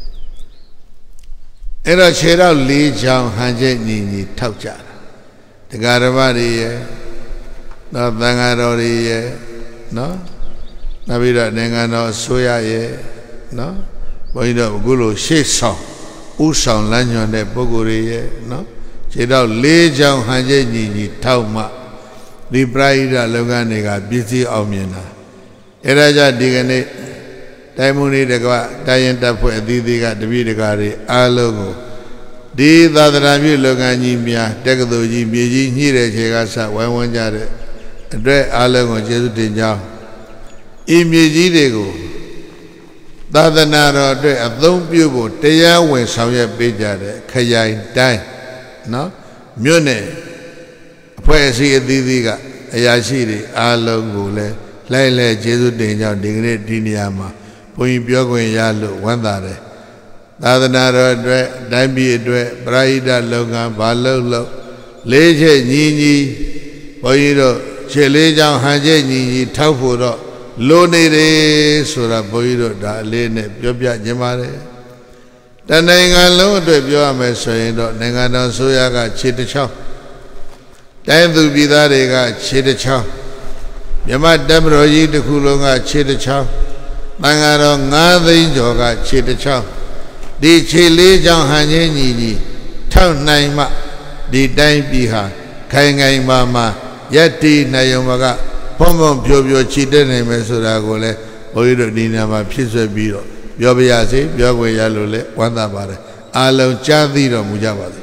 အဲ့တော့ခြေတော့၄ချောင်းဟန်ချက်ညီညီထောက်ကြတာတရားဓမ္မတွေရဲ့နောက်သံဃာတော်တွေရဲ့နော်နောက်ပြီးတော့နိုင်ငံတော်အစိုးရရဲ့နော်ဘုန်းကြီးတို့အခုလိုရှေ့ဆောင်ဥဆောင်လမ်းညွှန်တဲ့ပုဂ္ဂိုလ်တွေရဲ့နော်ခြေတော့၄ချောင်းဟန်ချက်ညီညီထောက်မှဒီပရိဒလောကတွေကပြည့်စည်အောင်မြင်တာအဲဒါကြောင့်ဒီကနေ့တိုင်းမုန်ကြီးတကတိုင်းရင်တပ်ဖွဲ့အသီးသီးကတပည့်တကာတွေအားလုံးကိုဒီသာသနာပြုလောကကြီးများတက္ကသိုလ်ကြီးမြေကြီးညှိတဲ့ခြေကစဝိုင်းဝန်းကြတဲ့အတွက်အားလုံးကိုကျေးဇူးတင်ကြောင်းဤမြေကြီးတွေကိုသာသနာတော်အတွက်အသုံးပြုဖို့တရားဝင်ဆောင်ရွက်ပေးကြတဲ့ခရိုင်တိုင်းနော်မြို့နယ်အဖွဲ့အစည်းအသီးသီးကအရာရှိတွေအားလုံးကိုလည်းလိုက်လဲကျေးဇူးတင်ကြောင်းဒီကနေ့ဒီနေရာမှာဘုန်းကြီးပြောခွင့်ရလို့ဝမ်းသာတယ်သာသနာတော်အတွက်တိုင်းပြည်အတွက်ပရိဟိတလုပ်ငန်းဘာလုပ်လို့လေးချက်ညီညီဘုန်းကြီးတို့ခြေလေးချောင်းဟန်ချက်ညီညီထောက်ဖို့တော့လိုနေတယ်ဆိုတာဘုန်းကြီးတို့ဒါအလေးနဲ့ပြောပြခြင်းပါတယ်တနိုင်ငံလုံးအတွက်ပြောရမယ်ဆိုရင်တော့နိုင်ငံတော်ဆိုရကခြေတစ်ချောင်းတိုင်းသူပြည်သားတွေကခြေတစ်ချောင်းမြမတပ်မတော်ကြီးတစ်ခုလုံးကခြေတစ်ချောင်းတန်ဃာတော်၅သိန်းကျော်ကခြေတစ်ချောင်းဒီခြေလေးချောင်းဟန်ချင်းညီညီထောက်နိုင်မှဒီတိုင်းပြည်ဟာခိုင်ခိုင်မာမာယက်တီနိုင်ုံကဖုံဖုံဖြိုဖြိုခြေတက်နိုင်မယ်ဆိုတာကိုလည်းဘုန်းကြီးတို့ဒီနေရာမှာဖြစ်ဆွဲပြီးတော့ပြောပြရစေပြောခွင့်ရလို့လည်းဝမ်းသာပါတယ်အားလုံးကြားသိတော်မူကြပါစေ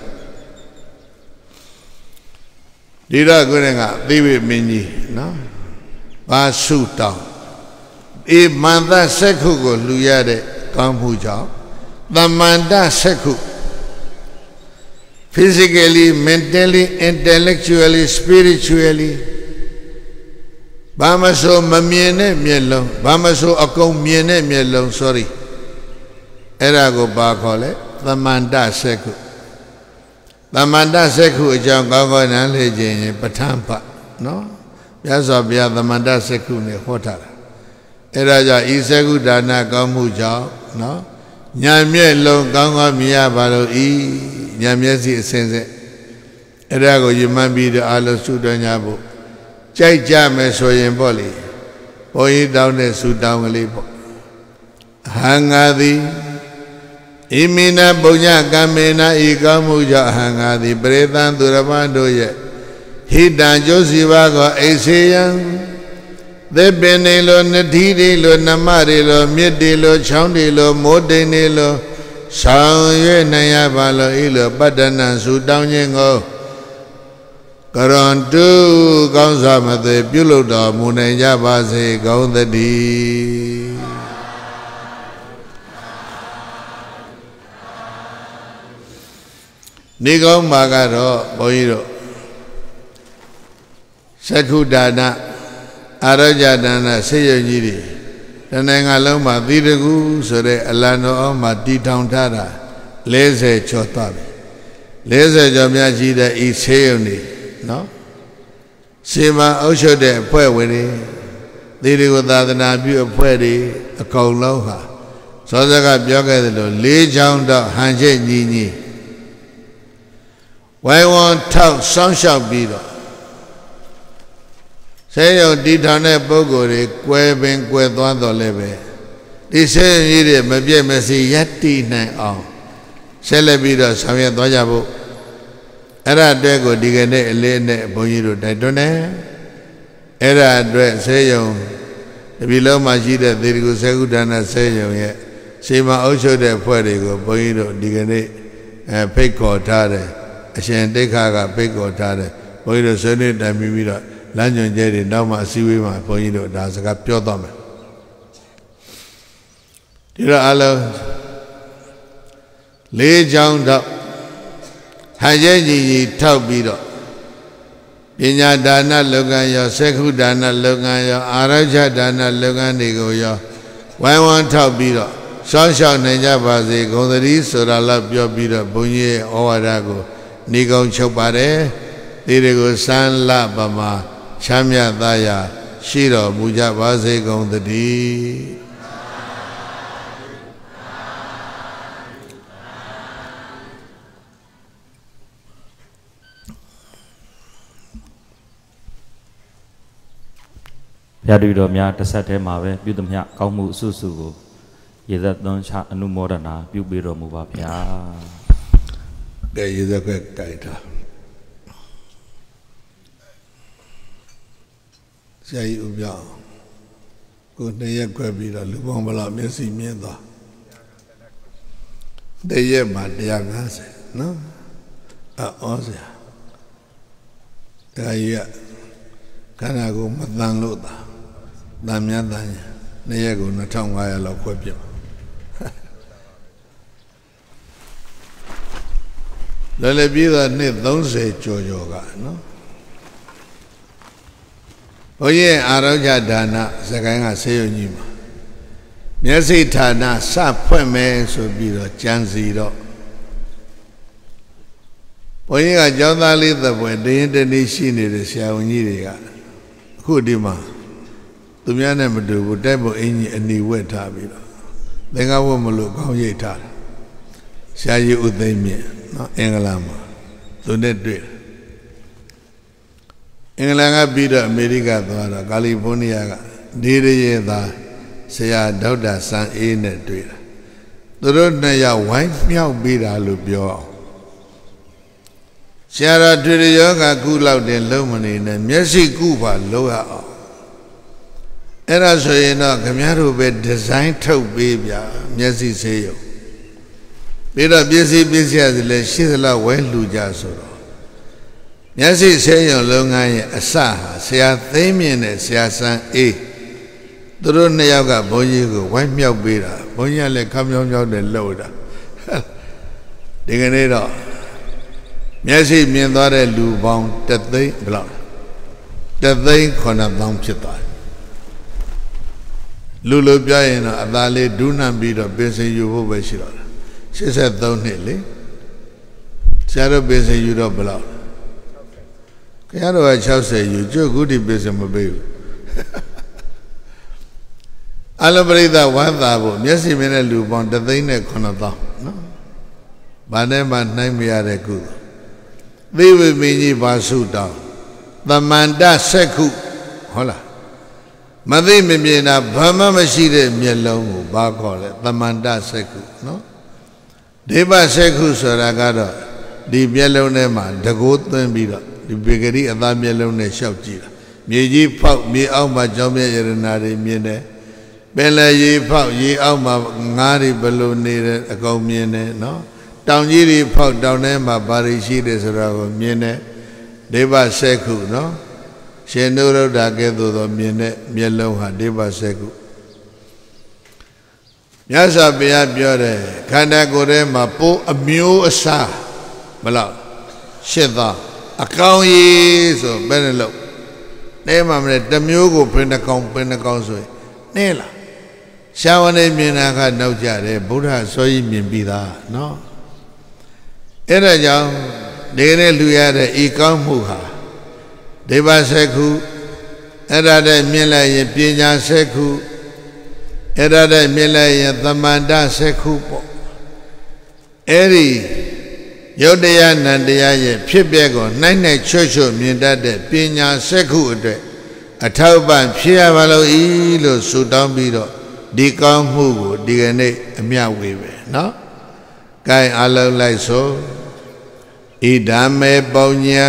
ဒီတော့ကိုယ်ကသိဝိမင်းကြီးနော်ဘာဆုတောင်းအေမန္တစက္ခုကိုလှူရတဲ့ကောင်းမှုကြောင့်သမန္တစက္ခု physically mentally intellectually spiritually ဘာမဆိုမမြင်တဲ့မျက်လုံးဘာမဆိုအကုန်မြင်တဲ့မျက်လုံး sorry အဲ့ဒါကိုဘာခေါ်လဲသမန္တစက္ခုသမန္တစက္ခုအကြောင်းကောင်းကောင်းနားလည်ခြင်းရင်ပဋ္ဌာန်းဖတ်နော်မြတ်စွာဘုရားသမန္တစက္ခုနဲ့ဟောထားတာအဲ့ဒါကြောင့်ဤစက္ခုဒါနကောင်းမှုကြောင့်နော်ဉာဏ်မျက်လုံးကောင်းကောင်းမြင်ရပါလို့ဤဉာဏ်မျက်စိအစဉ်စဉ်အဲ့ဒါကိုယမန်ပြီးတော့အလုံးစုတော်ညာဖို့ကြိုက်ကြမယ်ဆိုရင်ပေါ့လေဘုန်းကြီးတောင်းတဲ့ဆုတောင်းကလေးပေါ့ဟံငါသည်ဣမိနာပုညကမ္မေနာဤကောင်းမှုကြောင့်ဟံငါသည်ပရိသံသူရပန်တို့ရဲ့ Hita Josiva Asian, the Benelo, Natidilo, Namarilo, Midilo, Chandilo, Modinilo, Sao Nayabalo, Ilo, Badana, Sudanyango, Karantu, Gonzama, the Buloda, Munayabase, Gondadi. Nigo Magaro, Boiro Sakudana, Arajadana, Sayajiri, Tanangaloma, Vidagu, Sore, Alano, Mati Town Tara, Leze Chotabi, Leze Jamyajida, Isayoni, no? Sima Osho de Puewini, Vidagu Dadana, Bu Puedi, a Koloha, Sodaka Bioga, Lee Jounda, Hanje Nini. Why one talk some shall be the say your ditane bogore, quabbing quadrando leve. This say you maybe messy yeti na on. Celebrate Samia Dojabo. Era dego digene elene boniro dadone. Era dress say you the below Majida, there goes Segudana say you yet. Sima Osho de Puerto, boniro digene and peco tare. Ashen Dekaga, Peko Tade, Boydo Senate and Mimira, Lanyon Jerry, Nama Siwima, Boydo, Dazaga Piotome. Tira Allo Lay Jound up Hayaji Taubido Pinya Dana Loganyo, Seku Dana Loganyo, Araja Dana Loganigo, Why one Taubido, Sunshine Nanja Bazi, Gondari, Sodala Biobida, Bunye, Ovadago. Nigon Chopare, Dirigo San La Bama, Chamya Daya, Shiro, Muja Baze Gon the D. Yadu Mia, the Sate Mave, Budumia, Kaumu Susu, Yet don't chat a new modern, Bubiro Mubapia. There is a quick gaita. Say Ubia. Good day, Quabida, Lubomala, Messi Mienda. The year, but the young has no? Ah, Ozia. The year. Can I go Matan Luda? Damian Danya. Neago, Natang Wire of Quabia. Lele vida ne donse choyoga, no? Oye, Araja Dana, Sakanga Sayo Nima. Miasi Tana, Sapame, so be the Chanziro. Oye, a Jodali the way the Indonesian is Yauniga. Kudima. Tumiana Madu would demo in any way tabida. Then I will look how ye tar. Shayu Udemia. No, Englama. Do not do it. Englanga bida America, California, Diri da, say a daughter son in it. The road Naya wife meow bida lubio. Shara to the yoga cool out in Lomani and Messi Kupa lower. Era so you know, Camaro bed designed to baby, Messi say you. Bida busy busy as the Shizla well luja soro. Yasi say your long eye a saha, say a thamian, say a san a. Duru Nayaga Boyigo, wipe me out bida, Bonya le come on out the loader. Diganado. Yasi mean that a lu bound that they block. That they cannot down chita. Lulu Biana, Adale, do not be the busy you over Shira. She said, don't nearly. Shadow busy you don't belong. Can I shall say you, Joe Goody busy, my baby. I'll believe that one that yes, you mean a loop on the thing that cannot down. No, but then my name we are a good. They will be Basu down. The Manda Seku. Hola. Mother Mimina, Bama Mashide, Mielongo, Bakole, the Manda Seku. No? Deba Seku Saragada, the Mielonema, the good and Bida. ဒီဘေဂရီအသားမျက်လုံးနဲ့ရှောက်ကြည့်တာမြေကြီးဖောက်မြေအောက်မှာကြောင်းမြတ်ရတနာတွေမြင်တယ်ပင်လယ်ရေဖောက်ရေအောက်မှာငါးတွေဘလို့နေတယ်အကောင်မြင်တယ်နော်တောင်ကြီးတွေဖောက်တောင်ထဲမှာဘာတွေရှိတယ်ဆိုတာကိုမြင်တယ်ဒေဝစက္ခုနော်ရှင်နုရုဒ္ဓကဲ့သို့သောမြင်တဲ့မျက်လုံးဟာဒေဝစက္ခုမြတ်စွာဘုရားပြောတယ်ခန္ဓာကိုယ်ထဲမှာပိုးအမျိုးအစားဘလောက်ရှစ်သောအကောင်ကြီးဆိုဘယ်နဲ့လို့နဲမှာမလဲတစ်မျိုးကိုဘယ်နှကောင်ဘယ်နှကောင်ဆိုရင်နဲလားရှားဝနေမြင်တာကနောက်ကြတယ်ဗုဒ္ဓဆွဲကြီးမြင်ပြီးသားနော်အဲ့ဒါကြောင့်ဒီနေ့လူရတဲ့ဤကောင်းမှုဟာဒေဝစက္ခုအဲ့ဒါတည်းမြင်လိုက်ရင်ပညာစက္ခုအဲ့ဒါတည်းမြင်လိုက်ရင်သမန္တစက္ခုပေါ့အဲ့ဒီယုတ်တရားနန္တရားရဲ့ဖြစ်ပျက်ကိုနှိုက်နှိုက်ချွတ်ချွတ်မြင်တတ်တဲ့ပညာစက္ခုအတွက်အထောက်ပံ့ဖြစ်ရပါလို့ဤလို့ဆုတောင်းပြီးတော့ဒီကောင်းမှုကိုဒီကနေ့အမြတ်ဝေပဲနော်။ကိုင်အလုံးလိုက်ဆိုဣဒံမေပုံညာ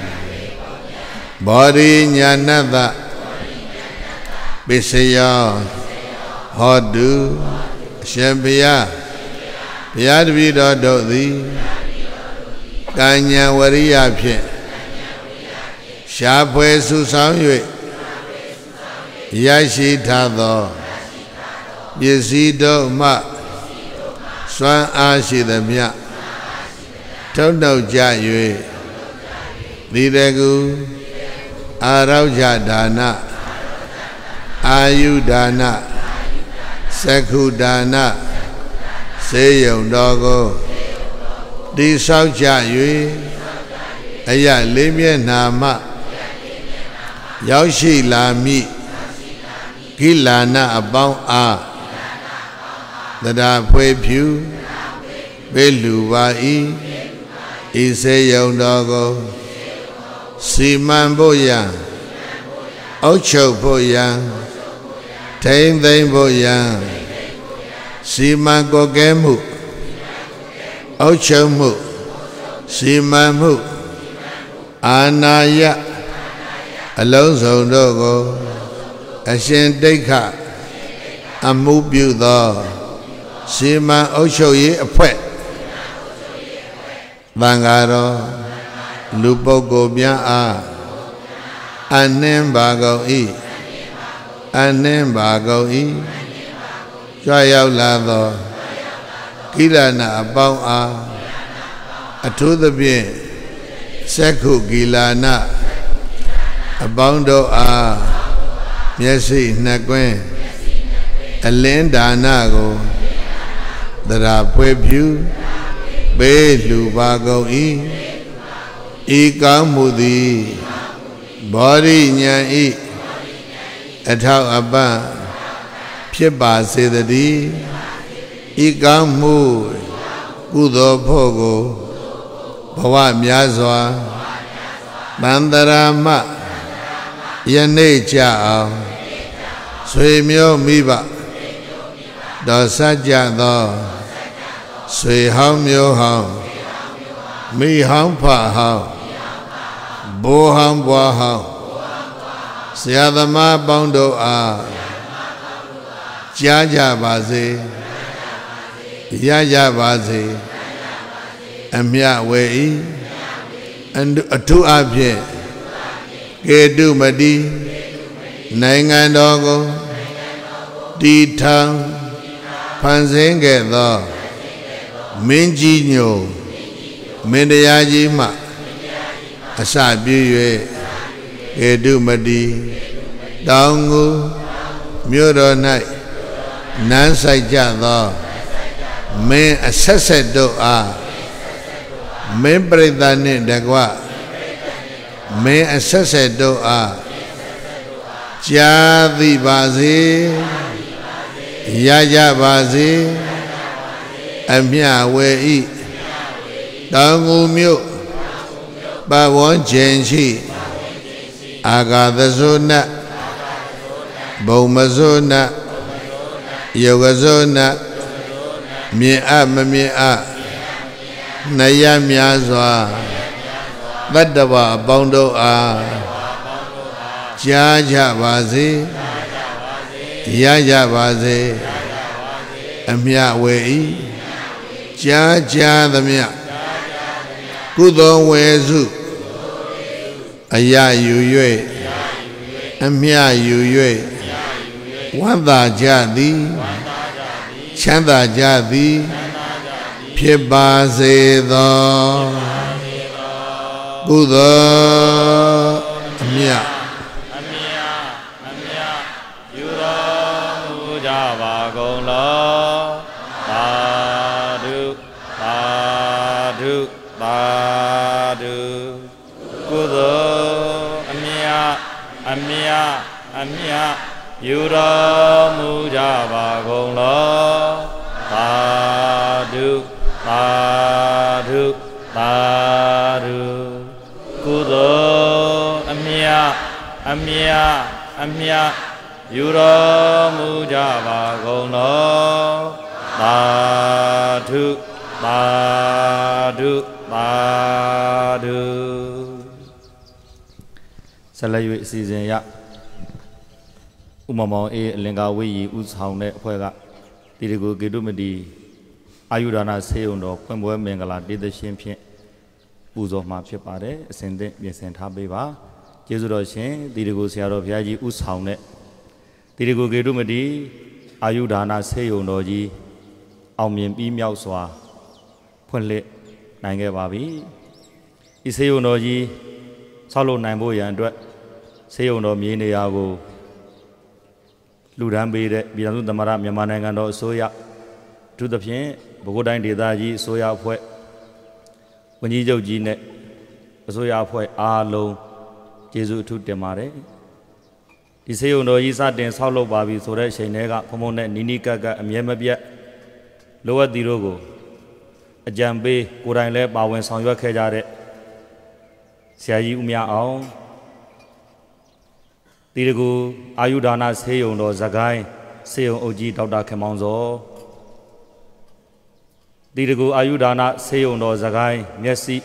ဘောရိညာဏတပစ္စယောဟောတုအရှင်ဘုရားဘုရားတပည့်တော်တို့သည်ကံဉာဏ်ဝရိယဖြင့်ရှားဖွယ်စုဆောင်၍ရရှိထားသောပစ္စည်းတို့မှစွမ်းအားရှိသမျှထုံနှုတ်ကြ၍သီရကုအာရောဇဒါနအာယုဒါနသက္ခုဒါနစေယုံတော်ကိုတိဆောက်ကြ၍အယလေးမျက်နာမှရောက်ရှိလာမိကိလာနအပေါင်းအားတရားဖွေဖြူပေးလူပါ၏ဤစေယုံတော်ကိုစီမံဖို့ရန်အုပ်ချုပ်ဖို့ရန်ထိမ့်သိမ့်ဖို့ရန်စီမံကိုယ်ကဲမှုအုပ်ချုပ်မှုစီမံမှုအာနာယအလုံးစုံတို့ကိုအရှင်တိဋ္ဌအမှုပြုသောစီမံအုပ်ချုပ်ရေးအဖွဲ့သံဃာတော်လူပုဂ္ဂိုလ်များအားအနှင်းပါကုန်၏အနှင်းပါကုန်၏ကြွရောက်လာသောကိရဏအပေါင်းအားအထူးသဖြင့်စက္ခုကိလာဏအပေါင်းတို့အားမျက်စိနှစ်ကွင်းအလင်းဒါနကိုတရားဖွဲ့ဖြူပေးလူပါကုန်၏ဤကောင်းမှုသည်ဘောရိညာဤအထောက်အပံ့ဖြစ်ပါစေတည်းဤကောင်းမှုကုသိုလ်ဖို့ကိုဘဝများစွာတန်တရာမယနေ့ကြအောင်ဆွေမျိုးမိဘတော်စကြသောဆွေဟောင်းမျိုးဟောင်းမိဟောင်းဖဟောင်းဘိုးဟောင်းဘွားဟောင်းဆရာသမားပေါင်းတို့အားကြားကြပါစေရကြပါစေအမြဝေဤအထူးအဖြင့်ကေတုမတိနိုင်ငံတော်ကိုတည်ထောင်ဖန်ဆင်းခဲ့သောမင်းကြီးညိုမင်းတရားကြီးမှအစပြု၍ကေတုမတိတောင်ကိုမြို့တော်၌နန်းဆိုင်ကြသောမင်းအဆက်ဆက်တို့အားမင်းပရိသတ်နှင့်တကွမင်းအဆက်ဆက်တို့အားကြားသိပါစေရကြပါစေအမြဝေဤတောင်ကိုမြို့ပဝန်းကျင်ရှိအာဂါသဇုနဘုံမဇုနယောဂဇုနမြင်အမမြင်အနှရများစွာ Tattva Bondo A Jaja Bazi Yaja Bazi Amya Wei Jaja the Mia Kudo Wezu Aya Yue Amya Yue Wanda Jadi Chanda Jadi Pibaze the Kudo Amya Amya Yura Mujava Gongla Tadu Tadu Tadu Kudo Amya Amya Amya Yura Mujava Gongla Tadu Tadu Tadu Salayu season ya Umamong A Lenga Wei Ushang Net Huega Dirigo Gedumedi Ayudana Seondo Pembo Mengala did the champion Uzo Mapchapare Ascendant Vincent Habeba Jesudo Shen Dirigo Siaro Viagi Ushang Net Dirigo Gedumedi Ayudana Seondo Ji Aumien B Miao Swa Punle Nanga Babi Iseondo Ji Salo Nambo Yandra Seondo Mieniago Lurambe Bianu Damara Yamanangano Soya to the Pien, Bogodan de Daji, Soya Pue when you do Gine Soya Pue Alo Jesu to Demare. Iseo no Isa den Salo Babi, so that Shenega, Pomone, Ninika, and Yemabia Lower Dirogo a Jambe, Kuran Le Bawen Sanyo Kajare Siayi Umia Ao. Dirigu Ayudana Seyo no Zagai Seyo Oji Dauda Kemanzo Dirigu Ayudana Seyo no Zagai Messi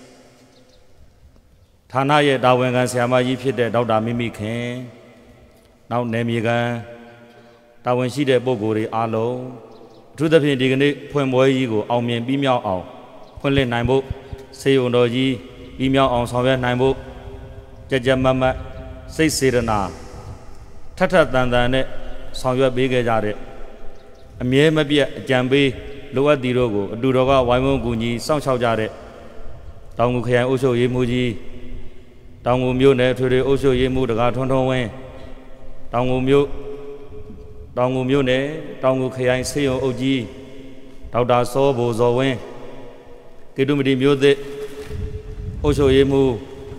Tanaye Dawengan Siama Yipide Dauda Mimi Ken Now Nemigan Dawen Shide Bogori Alo to the Pindigani Poemoy Yigo Aumien Bimia Ao Ponle Naimbo Seyo no Yi Bimia on Soviet Naimbo Jajamama Say Sirana Tata Dandane Sangya Bigajare A mere Mabia Jambi Loa Dirogo Duroga Waimon Guni Sang Chaujare Tangu Kaya Osho Yemuji Tangu Mune to the Osho Yemu the Gaton Wen Tangu Mu Tangu Mune Tangu Kaya Seo Oji Tauda Sobo Zowen Kedumidi Mude Osho Yemu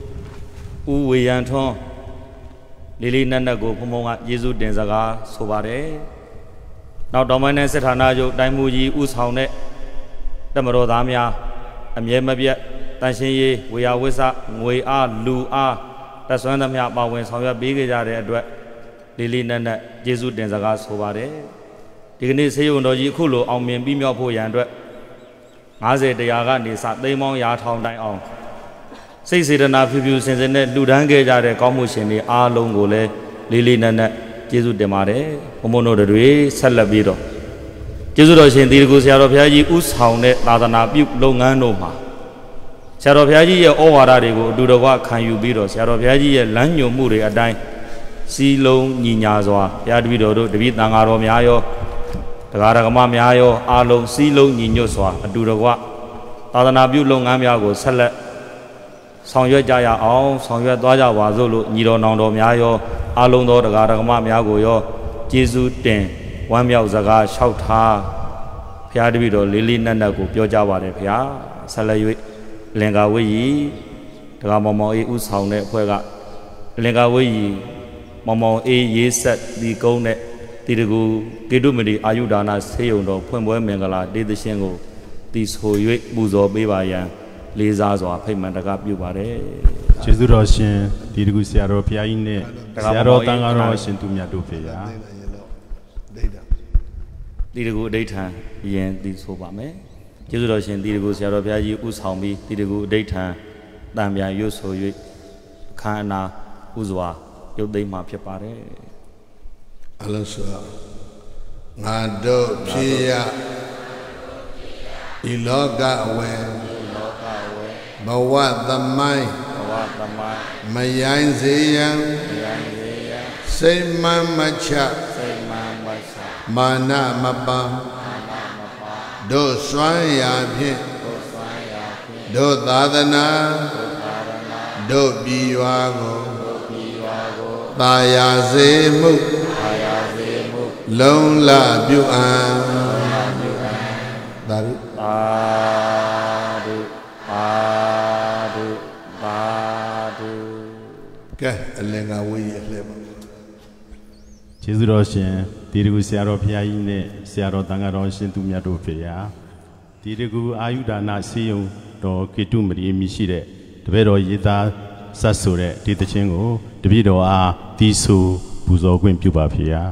Uwe Yanton Lili Nanago Pomonga Jesu Denzaga Sobare. Now Domine Setanajo, Daimuji, Ushane, Damaro Damia, Amiemabia, Tanshe, we are Wesa, we are Lu are, that's when the Miapa when some big Jare, Lili Nana, Jesu Denzaga Sobare. Digni say you know Yikulo, on me, Bimio Poyandre. Aze de Yagani, Sat Demon Yatown Dine on. Say it enough if you send the Ludange Jare Comushini, A Longole, Lili Nana, Jesu de Mare, Homono de Rue, Salabiro. Jesu Roshin, Dirgus Yaropiaji, Ushaune, Ladana, Longanoma. Saropiaji, Owararigo, Dudowa, can you be those? Saropiaji, Lanyo Muri, a dime. See long Ninyazoa, Yadvido, the Vitangaro Miayo, the Garagama Miayo, Alo, see long Ninoswa, a Dudowa, Ladana, Longamiago, Salat. Sangya Jaya Ao, Sangya Dwaja Wazulu, Nido Nando Miayo, Alondo, the Garagama Miagoyo, Jesu Den, One Miao Zaga, Shouta, Piadvido, Lili Nanago, Piojawa, Pia, Salayu, Lenga Wei, the Gamamo E. Ushane, Puega, Lenga Wei, Mamo E. Yesat, the Gone, Didigu, Gidumidi, Ayudana, Seyono, Pumbo Mengala, did the Shingo, this whole Buzo Bibayan. Lizas or payment of you are Jesu Roshin, Dirigu Siaro Piaine, Siaro Tangaro Roshin to Miadupia. Dirigu daytime, yen this Obame. Jesu Roshin, Dirigu Siaro Piaji, Ushambi, Dirigu daytime, တံပြန်ရွတ်ဆို၍ခန္ဓာဥစွာရုပ်သိမ်းမှာဖြစ်ပါတယ်အလုံးစုံငါတို့ဖြစ်ရဒီလောကဝေဘဝသမိုင်းဘဝသမိုင်းမယိုင်းစေရန်စိတ်မှန်မချစိတ်မှန်မချမာနမပန်းတို့စွမ်းရာဖြင့်တို့သာသနာတို့ပြည်ရွာကိုသာယာစေမှုလုံးလပြုအံသာဓုသာဓုသာဓုသာဓုကဲအလင်္ကာဝေးရလှည့်ပါကျေးဇူးတော်ရှင်ဒီတကူဆရာတော်ဘုရားကြီးနဲ့ဆရာတော်တန်ခါတော်ရှင်သူမြတ်တို့ဖေဟာဒီတကူအာယုဒါနစေယုံတော်ကေတုမရီမိရှိတဲ့တပည့်တော်ရေးသားစတ်ဆိုတဲ့ဒီသချင်းကိုတပည့်တော်အားတီးဆိုပူဇော်ခွင့်ပြုပါဖေဟာ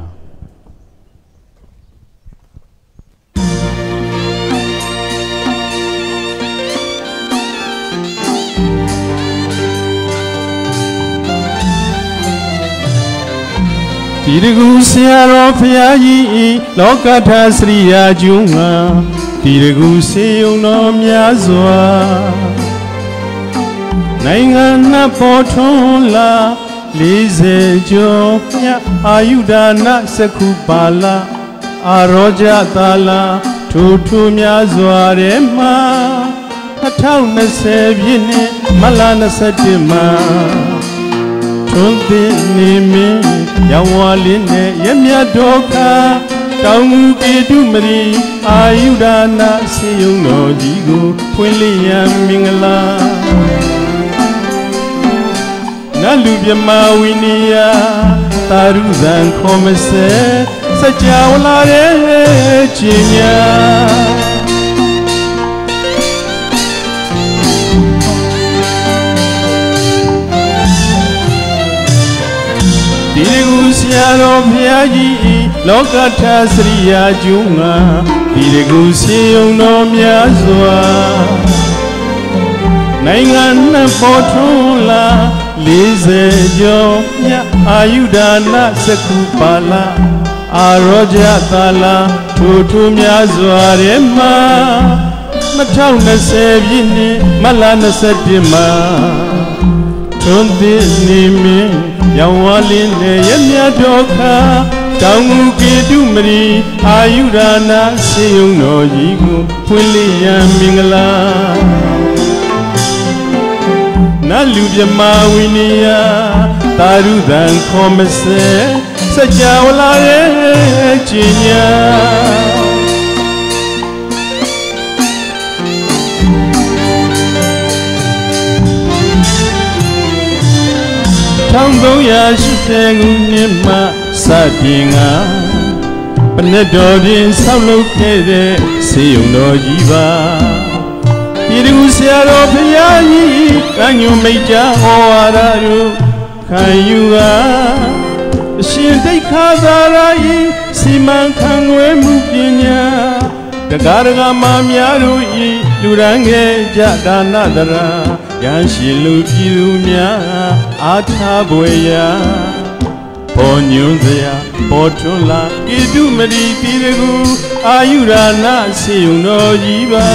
ဒီတကူဆရာတော်ဘုရားကြီးလောကထာစရိယာကျုံငါဒီတကူစေယုံတော်များစွာနိုင်ငံနှံ့ပေါ်ထွန်းလာလေးဆယ်ကျော်မြအာယုဒါနစကုပါလာအာရောကြသာလာထိုးထိုးများစွာထဲမှာနှစ်ထောင်နှစ်ဆယ်ပြည့်နှစ်မလနှစ်ဆက်တမှာထွန်းသိနေမင်းရောင်ဝါလင်းနဲ့ရမြတ်တော်ခါတောင်ငူကေတုမရီအာယုဒါနစေယုံတော်ကြီးကိုဖွင့်လျက်မင်္ဂလာနတ်လူမြမဝိနည်းသာရုဇံခေါ်မစဲစကြဝဠာရဲ့ခြင်းများဒီကူဆရာတော်ဘုရားကြီးလောကထာစရိယာကျုံငါဒီကူစေယုံတော်များစွာနိုင်ငံနှံ့ပေါ်ထွန်းလာလေးဆယ်ကျော်မြအာယုဒါနစကုပါလာအာရောကြသာလာထိုးထိုးများစွာထဲမှာနှစ်ထောင်နှစ်ဆယ်ပြည့်နှစ်မလနှစ်ဆက်တမှာထွန်းသိနေမင်းရောင်ဝါလင်းနဲ့ရမြတ်တော်ခါတောင်ငူကေတုမရီအာယုဒါနစေယုံတော်ကြီးကိုဖွင့်လျက်မင်္ဂလာနတ်လူမြမဝိနည်းသာရုသံခေါ်မစဲစကြဝဠာရဲ့ခြင်းညာတစ်သုံးရာရှိဆယ်ခုနှစ်မှစတင်ငါပနတ်တော်တွင်ဆောက်လုပ်ခဲ့တဲ့စေယုံတော်ကြီးပါဒီတကူဆရာတော်ဘုရားကြီးကညွန်မိတ်ကြဟောဝါဒတို့ခံယူကအရှင်တိတ်ခါသာရာဤစီမံခန့်ခွဲမှုပညာတကားတကားမများတို့ဤလူရန်ငယ်ကြဒါနတရာရန်ရှိလူပြည်သူများအားထားပွေရာပေါ်ညွန်းစရာပေါ်ထွန်းလာဤတုမရီတိတကူအာယုဒါနစေယုံတော်ကြီးပါ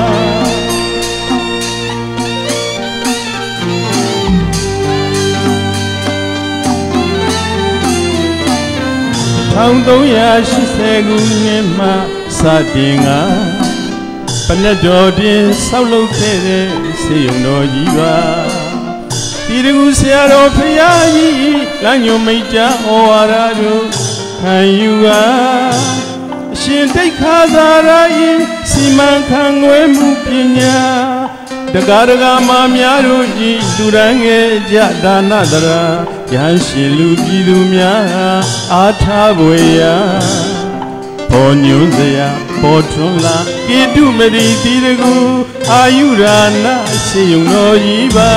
ထောင်သုံးရာရှိဆယ်ခုနှစ်မှစတင်ငါပနတ်တော်တင်ဆောက်လုပ်ခဲ့တဲ့စေယုံတော်ကြီးပါဒီတကူဆရာတော်ဘုရားကြီးလမ်းညွန်မိတ်ကြဩဝါဒတို့ခံယူကအရှင်တိတ်ခါသာရာဤစီမံခန့်ခွဲမှုပညာတကားတကားမများတို့ဤလူရန်ငယ်ကြဒါနတရာရဟန်းရှင်လူပြည်သူများအားထားပွေရာပေါ်ညွန်းစရာပေါ်ထွန်းလာကေတုမရီတိတကူအာယုဒါနစေယုံတော်ကြီးပါ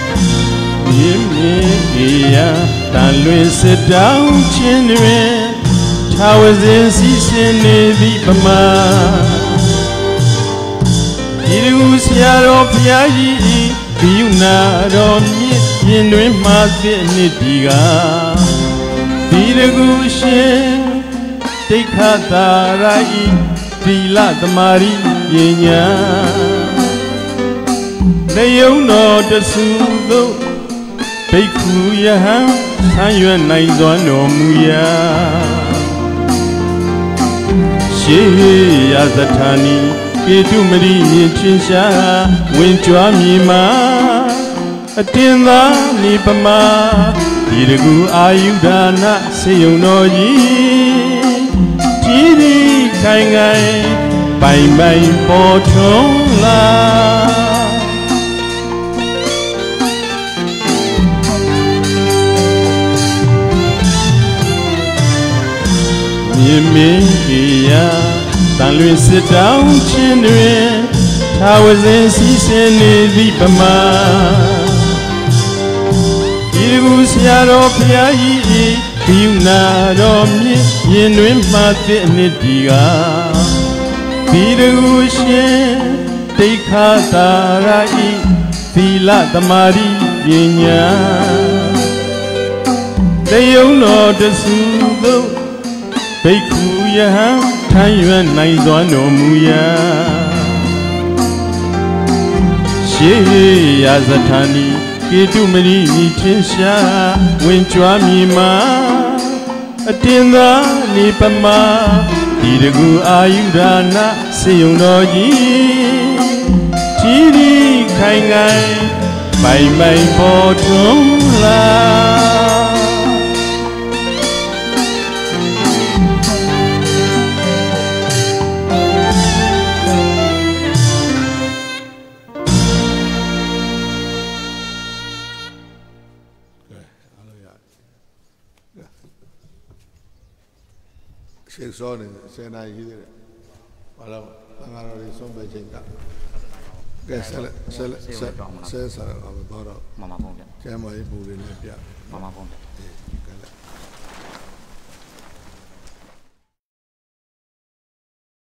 မြင်းမြင်းအေးရတန်လွင်စစ်တောင်းချင်းတွင်ထာဝစဉ်စီစဉ်နေသည်ပမာဒီတကူဆရာတော်ဘုရားကြီးဤဘိယုနာတော်မြင့်ရင်တွင်မှာသည့်နှစ်ဒီကဒီတကူရှင်တိခတာရာဤသီလသမารိပညာလယုံတော်တဆူသို့ဘိက္ခုယဟံဆန်းရွက်နိုင်စွမ်းတော်မူရာရှေးရသဌာနီကေတုမရိမြင့်ချင်းရှာဝင်ကြွမြည်မှာအတင်းသာနေပမာဒီတကူအာယုဒါနစေယုံတော်ကြီးကြီးဒီခိုင်ခိုင်ပိုင်ပိုင်ပေါ်ထွန်းလာမြင်မင်းကြီးရာတန်လွင်စစ်တောင်းချင်းတွင်ထာဝစဉ်စီစဉ်နေသည်ပမာဒီကူဆရာတော်ဘုရားကြီးဤဘိယုနာတော်မြင့်ရင်တွင်မှသည့်နှစ်ဒီကဒီကူရှင်တိခါတာရာဤသီလသမารိပညာတယုံတော်တဆူသို့ဘိက္ခုယဟံထမ်းရွက်နိုင်စွမ်းတော်မူရာရှေးရသဌာနီကေတုမရိမြင့်ချင်းရှာဝင်ကြွမြည်မှာအတင်းသာနေပမာဒီတကူအာယုဒါနစေယုံတော်ကြီးကြီးဒီခိုင်ခိုင်ပိုင်ပိုင်ပေါ်ထွန်းလာရှေ့စောနေဆယ်နာရီသေးတယ်ဘာလို့သံဃာတော်တွေဆုံးပဲချိန်ကကဲဆက်လက်ဆက်လက်ဆက်ဆက်စားအောင်တော့မမဖုန်းပြကျမ်းမာရေးပူတွေလည်းပြမမဖုန်းပြကဲ